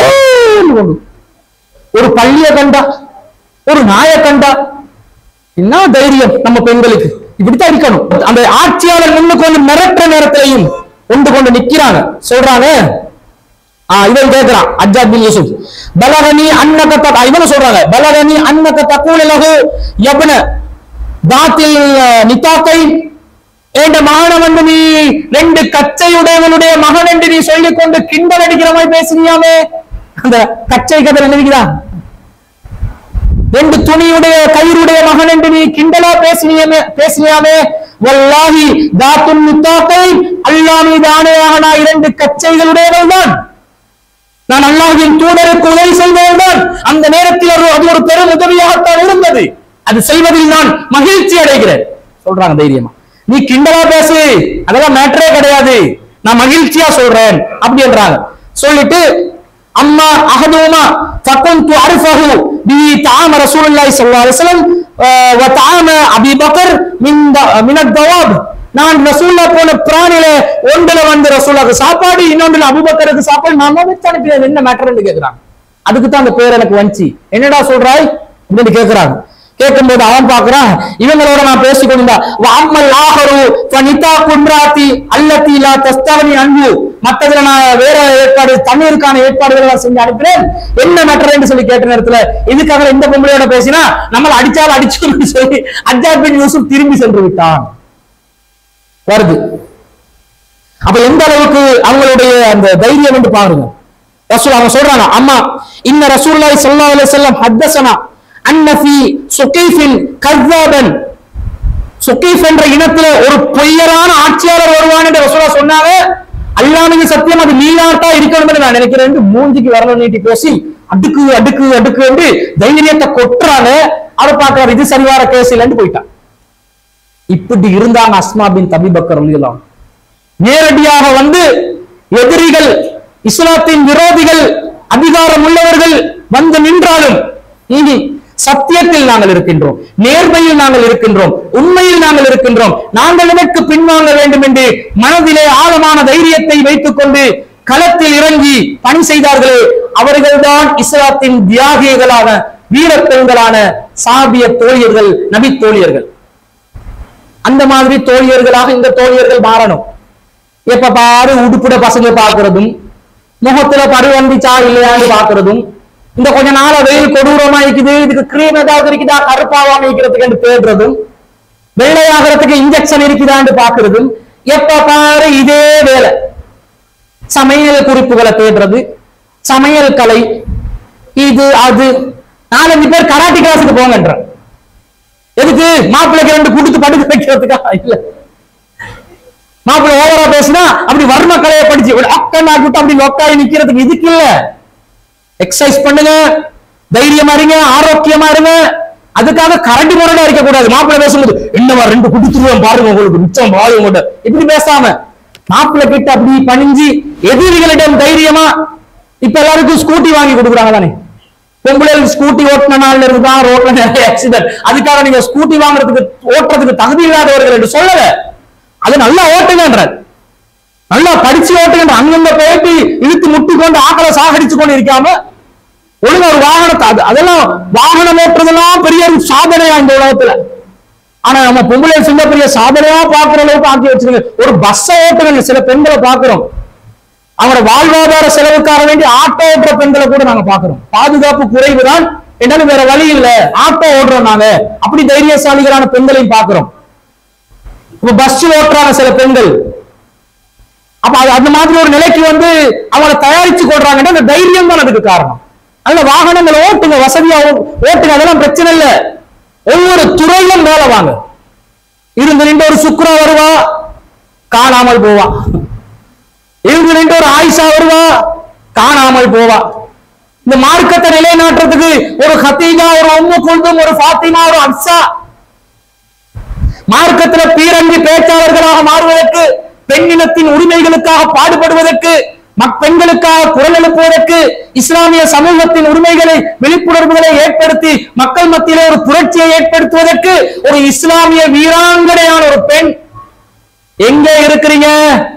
ஒரு பள்ளிய கண்டா, ஒரு நாய கண்டா, என்ன தைரியம் நம்ம பெண்களுக்கு. இப்படித்தான் இருக்கணும். அந்த ஆட்சியாளர் முன்னுக்கு வந்து மிரட்டுற நேரத்திலையும் கொண்டு கொண்டு நிக்கிறாங்க. சொல்றாங்க, இவன் கேட்கிறான் ஹஜ்ஜாஜ் பின் யூசுப், பலகனி அன்னக தக், இவன் சொல்றாங்க, பலகனி அன்னக தக்கூல லஹு யப்ன தாத்தில் நிதாக்கை, என்ற மகன் வந்து நீ ரெண்டு கச்சையுடையவனுடைய மகன் என்று நீ சொல்லிக் கொண்டு கிண்டல் அடிக்கிற மாதிரி பேசுறியாமே. அந்த கச்சை கதை நினைக்கிறா, ரெண்டு துணியுடைய கயிறுடைய மகன் என்று நீ கிண்டலா பேசினியமே பேசினியாமே. வல்லாஹி தாத்துன் நிதாக்கை, அல்லாஹ் மீது ஆணையாக நான் இரண்டு கச்சைகளுடையவள் தான், நான் அல்லாஹ்வின் தூதருக்கு உதவி செய்தவள் தான். அந்த நேரத்தில் அது ஒரு பெரும் உதவியாகத்தான் இருந்தது, அது செய்வதில் நான் மகிழ்ச்சி அடைகிறேன் சொல்றாங்க தைரியமா. நீ கிண்டலா பேசு, அதெல்லாம் மேட்டரே கிடையாது, நான் மகிழ்ச்சியா சொல்றேன் அப்படி என்றாங்க. சொல்லிட்டு அம்மா அஹதுமா ஃபகுன்து அர்ஃபஹு பி தஆம ரசூலுல்லாஹி ஸல்லல்லாஹு அலைஹி வஸல்லம் வ தஆம அபீ பக்கர் மின் மின் அத்-தவாப், நான் ரசூலுல்லாஹ் போன பிராணில ஒன்றுல வந்து ரசூலுல்லாஹ்க்கு சாப்பாடு, இன்னொன்றுல அபூபக்கருக்கு சாப்பாடு, நான் தான் வச்சு அனுப்பினேன், என்ன மேட்டர்னு கேக்குறாங்க. அதுக்கு தான் அந்த பேர் எனக்கு வந்துச்சு. என்னடா சொல்றாய் அப்படின்னு கேட்கிறாங்க. கேட்கும்போது அவன் பாக்குறான், இவங்களோட நான் பேசிக்கொண்டிருந்தா வாமல் ஆஹரு ஃபனிதா குன்ராத்தி அல்லதி லா தஸ்தவனி அன்பு, மத்ததுல நான் வேற ஏற்பாடு தமிழுக்கான ஏற்பாடுகளை நான் செஞ்சு அனுப்பினேன், என்ன மேட்டர்ன்னு சொல்லி கேட்ட நேரத்துல இதுக்காக இந்த பொம்பளையோட பேசினா நம்மள அடிச்சாலும் அடிச்சுக்கணும்னு சொல்லி ஹஜ்ஜாஜ் பின் யூசுப் திரும்பி சென்று விட்டான் வருது. அப்ப எந்த அளவுக்கு அவங்களுடைய அந்த தைரியம் என்று பாருங்க. ரசூல் அவங்க சொல்றாங்க, அம்மா இன்ன ரசூலுல்லாஹி ஸல்லல்லாஹு அலைஹி வஸல்லம் ஹத்தஸனா அன்னஃபி சுகைஃபின் கஸ்ஸாபன், சுகைஃப் என்ற இனத்துல ஒரு பொய்யரான ஆட்சியாளர் வருவான் என்று ரசூலுல்லாஹ் சொன்னாங்க. அல்லாஹ்வுக்கு சத்தியம் அது நீயாட்டா இருக்கணும் என்று நான் நினைக்கிறேன். மூஞ்சிக்கு வரணும் நீட்டி பேசி அடுக்கு அடுக்கு அடுக்கு என்று தைரியத்தை கொட்டுறாங்க. அதை பார்க்கிறார், இது சரிவார கேஸ் இல்லைன்னு போயிட்டான். இப்படி இருந்தாங்க அஸ்மா பின் அபீ பக்கர் ரலியல்லாஹு அன்ஹு. நேரடியாக வந்து எதிரிகள், இஸ்லாத்தின் விரோதிகள், அதிகாரம் உள்ளவர்கள் வந்து நின்றாலும் இனி சத்தியத்தில் நாங்கள் இருக்கின்றோம், நேர்மையில் நாங்கள் இருக்கின்றோம், உண்மையில் நாங்கள் இருக்கின்றோம், நாங்கள் இதற்கு பின்வாங்க வேண்டும் என்று மனதிலே ஆழமான தைரியத்தை வைத்துக் கொண்டு களத்தில் இறங்கி பணி செய்தார்களே, அவர்கள்தான் இஸ்லாத்தின் தியாகிகளான வீர பெண்களான சாபிய தோழியர்கள், நபி தோழியர்கள். அந்த மாதிரி தோழியர்களாக இந்த தோழியர்கள் மாறணும். எப்ப பாரு உடுப்புட பசங்க பாக்குறதும், முகத்துல பரு வந்துச்சா இல்லையான்னு பாக்குறதும், இந்த கொஞ்ச நாள வெயில் கொடூரமா இருக்குது, இதுக்கு கிரீம் ஏதாவது இருக்குதா கருப்பாவாம இருக்கிறதுக்கு தேடுறதும், வெள்ளையாகிறதுக்கு இன்ஜெக்ஷன் இருக்குதான்னு பாக்குறதும், எப்ப பாரு இதே வேலை. சமையல் குறிப்புகளை தேடுறது, சமையல் கலை, இது அது. நாலஞ்சு பேர் கராட்டி கிளாஸுக்கு போங்கன்ற, எதுக்கு? மாப்பிள்ளைக்கு ரெண்டு குடுத்து படுக்க வைக்கிறதுக்கா? இல்ல, மாப்பிள்ளை ஓவரா பேசினா அப்படி வர்ம கலையை படிச்சு அப்படி லொக்காய் நிக்கிறதுக்கு இதுக்கு இல்ல. எக்ஸசைஸ் பண்ணுங்க, தைரியமா இருங்க, ஆரோக்கியமா இருங்க. அதுக்காக கரண்டி முறையா இருக்க கூடாது. மாப்பிள்ளை பேசும்போது என்னவா ரெண்டு குடுத்துருவோம் பாருங்க உங்களுக்கு மிச்சம் வாழும் கூட இப்படி பேசாம மாப்பிள்ளை கிட்ட அப்படி பணிஞ்சு எதிரிகளிடம் தைரியமா. இப்ப எல்லாருக்கும் ஸ்கூட்டி வாங்கி கொடுக்குறாங்க தானே, பொம்பளைகளுக்கு ஸ்கூட்டி ஓட்டின நாள்ல இருக்குதான் ரோட்ல நிறைய ஆக்சிடென்ட். அதுக்காக நீங்க ஸ்கூட்டி வாங்குறதுக்கு ஓட்டுறதுக்கு தகுதி இல்லாதவர்கள் என்று சொல்லல, அது நல்லா ஓட்டுங்கன்ற, நல்லா படிச்சு ஓட்டுங்க. அங்கங்க போயிட்டு இழுத்து முட்டி கொண்டு ஆக்களை சாகடிச்சு கொண்டு இருக்காம ஒழுங்கு ஒரு வாகனத்தை, அதெல்லாம் வாகனம் ஓட்டுறதெல்லாம் பெரிய சாதனையா இந்த உலகத்துல. ஆனா நம்ம பொம்பளை சின்ன பெரிய சாதனையா பாக்குற அளவுக்கு ஆக்கி வச்சிருங்க. ஒரு பஸ்ஸை ஓட்டுங்க, சில பெண்களை பாக்குறோம், அவங்களோட வாழ்வாதார செலவுக்காக வேண்டி ஆட்டோ ஓட்டுற பெண்களை கூட நாங்க பாக்குறோம். பாதுகாப்பு குறைவுதான் என்னாலும் வேற வழி இல்ல, ஆட்டோ ஓட்டுறோம் நாங்க. அப்படி தைரியசாலிகளான பெண்களையும் பாக்குறோம். இப்ப பஸ் ஓட்டுறாங்க சில பெண்கள். அப்ப அந்த மாதிரி ஒரு நிலைக்கு வந்து அவங்களை தயாரிச்சு கொள்றாங்கன்னா அந்த தைரியம் தான் அதுக்கு காரணம். நல்ல வாகனங்களை ஓட்டுங்க, வசதியா ஓட்டுங்க, அதெல்லாம் பிரச்சனை இல்லை. ஒவ்வொரு துறையிலும் மேல வாங்க. இருந்து நின்று ஒரு சுக்ரா வருவா, காணாமல் போவா. இருந்து நின்று ஒரு ஆயிஷா வருவா, காணாமல் போவா. இந்த மார்க்கத்தை நிலைநாட்டுறதுக்கு ஒரு ஹதீஜா, ஒரு உம்மு குல்தும், ஒரு ஃபாத்திமா, ஒரு அப்சா, மார்க்கத்துல பீரங்கி பேச்சாளர்களாக மாறுவதற்கு, பெண்ணினத்தின் உரிமைகளுக்காக பாடுபடுவதற்கு, பெண்களுக்காக குரல் எழுப்புவதற்கு, இஸ்லாமிய சமூகத்தின் உரிமைகளை விழிப்புணர்வுகளை ஏற்படுத்தி மக்கள் மத்தியிலே ஒரு புரட்சியை ஏற்படுத்துவதற்கு ஒரு இஸ்லாமிய வீராங்கனையான ஒரு பெண் எங்கே இருக்கிறீங்க?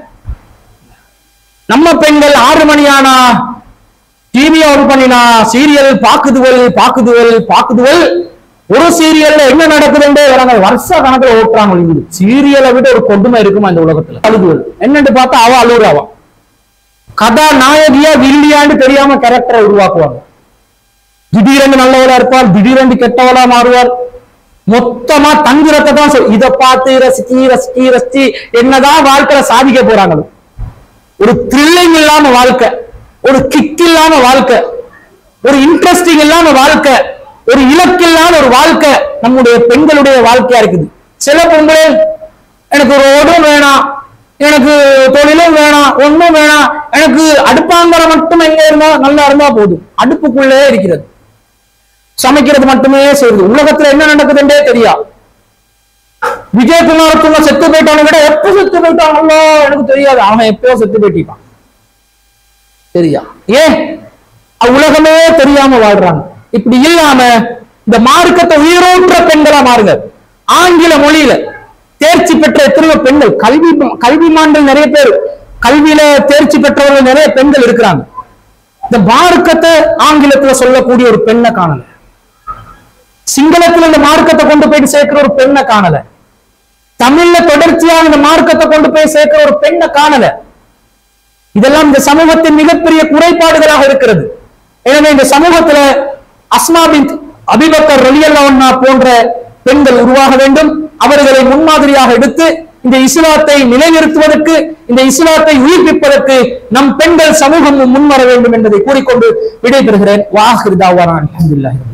நம்ம பெண்கள் ஆறு மணி ஆனா டிவி ஆன் பண்ணினா சீரியல் பாக்குதுவல் பாக்குதுவல் பாக்குதுவல். ஒரு சீரியல்ல என்ன நடக்குதுன்றே வருஷ கணக்குல ஓட்டுறாங்க. சீரியலை விட ஒரு கொடுமை இருக்குமா இந்த உலகத்துல? அழுகுவல் என்னன்னு பார்த்தா அவ அழுகுறாவா, கதா நாயகியா வில்லியாண்டு தெரியாம கேரக்டரை உருவாக்குவாங்க. திடீரென்று நல்லவளா இருப்பார், திடீரென்று கெட்டவளா மாறுவார். மொத்தமா தங்குறதை தான் சொல். இதை பார்த்து ரசிச்சு ரசிச்சு ரசிச்சு என்னதான் வாழ்க்கையில சாதிக்க போறாங்க? ஒரு த்ரில்லிங் இல்லாம வாழ்க்கை, ஒரு கிக் இல்லாம வாழ்க்கை, ஒரு இன்ட்ரெஸ்டிங் இல்லாம வாழ்க்கை, ஒரு இலக்கு இல்லாத ஒரு வாழ்க்கை நம்முடைய பெண்களுடைய வாழ்க்கையா இருக்குது. சில பொம்பளை எனக்கு ஒரு ஓடும் வேணாம், எனக்கு தொழிலும் வேணாம், ஒண்ணும் வேணாம், எனக்கு அடுப்பாங்கரை மட்டும் எங்க இருந்தா நல்லா இருந்தா போதும். அடுப்புக்குள்ளே இருக்கிறது, சமைக்கிறது மட்டுமே செய்யுது. உலகத்துல என்ன நடக்குதுன்றே தெரியா. விஜயகுமாரத்துங்க செத்து போயிட்டானு விட எப்ப செத்து போயிட்டாங்களோ எனக்கு தெரியாது, அவன் எப்போ செத்து போயிட்டான் தெரியா. ஏன் உலகமே தெரியாம வாழ்றாங்க. இப்படி இல்லாம இந்த மார்க்கத்தை உயிரோற்ற பெண்களா மாறுங்க. ஆங்கில மொழியில தேர்ச்சி பெற்ற எத்தனையோ பெண்கள், கல்வி கல்விமான்கள் நிறைய பேர், கல்வியில தேர்ச்சி பெற்றவர்கள் நிறைய பெண்கள் இருக்கிறாங்க. இந்த மார்க்கத்தை ஆங்கிலத்துல சொல்லக்கூடிய ஒரு பெண்ணை காணல, சிங்களத்துல இந்த மார்க்கத்தை கொண்டு போய் சேர்க்கிற ஒரு பெண்ணை காணல, தமிழ்ல தொடர்ச்சியாக இந்த மார்க்கத்தை கொண்டு போய் சேர்க்கிற ஒரு பெண்ணை காணல. இதெல்லாம் இந்த சமூகத்தின் மிகப்பெரிய குறைபாடுகளாக இருக்கிறது. எனவே இந்த சமூகத்துல அஸ்மா பின்த் அபூபக்கர் ரலியல்லாஹு அன்ஹா போன்ற பெண்கள் உருவாக வேண்டும். அவர்களை முன்மாதிரியாக எடுத்து இந்த இஸ்லாத்தை நிலைநிறுத்துவதற்கு, இந்த இஸ்லாத்தை உயிர்ப்பிப்பதற்கு நம் பெண்கள் சமூகம் முன்வர வேண்டும் என்பதை கூறிக்கொண்டு விடைபெறுகிறேன். வாஹிர் தாவானா அல்ஹம்துலில்லாஹ்.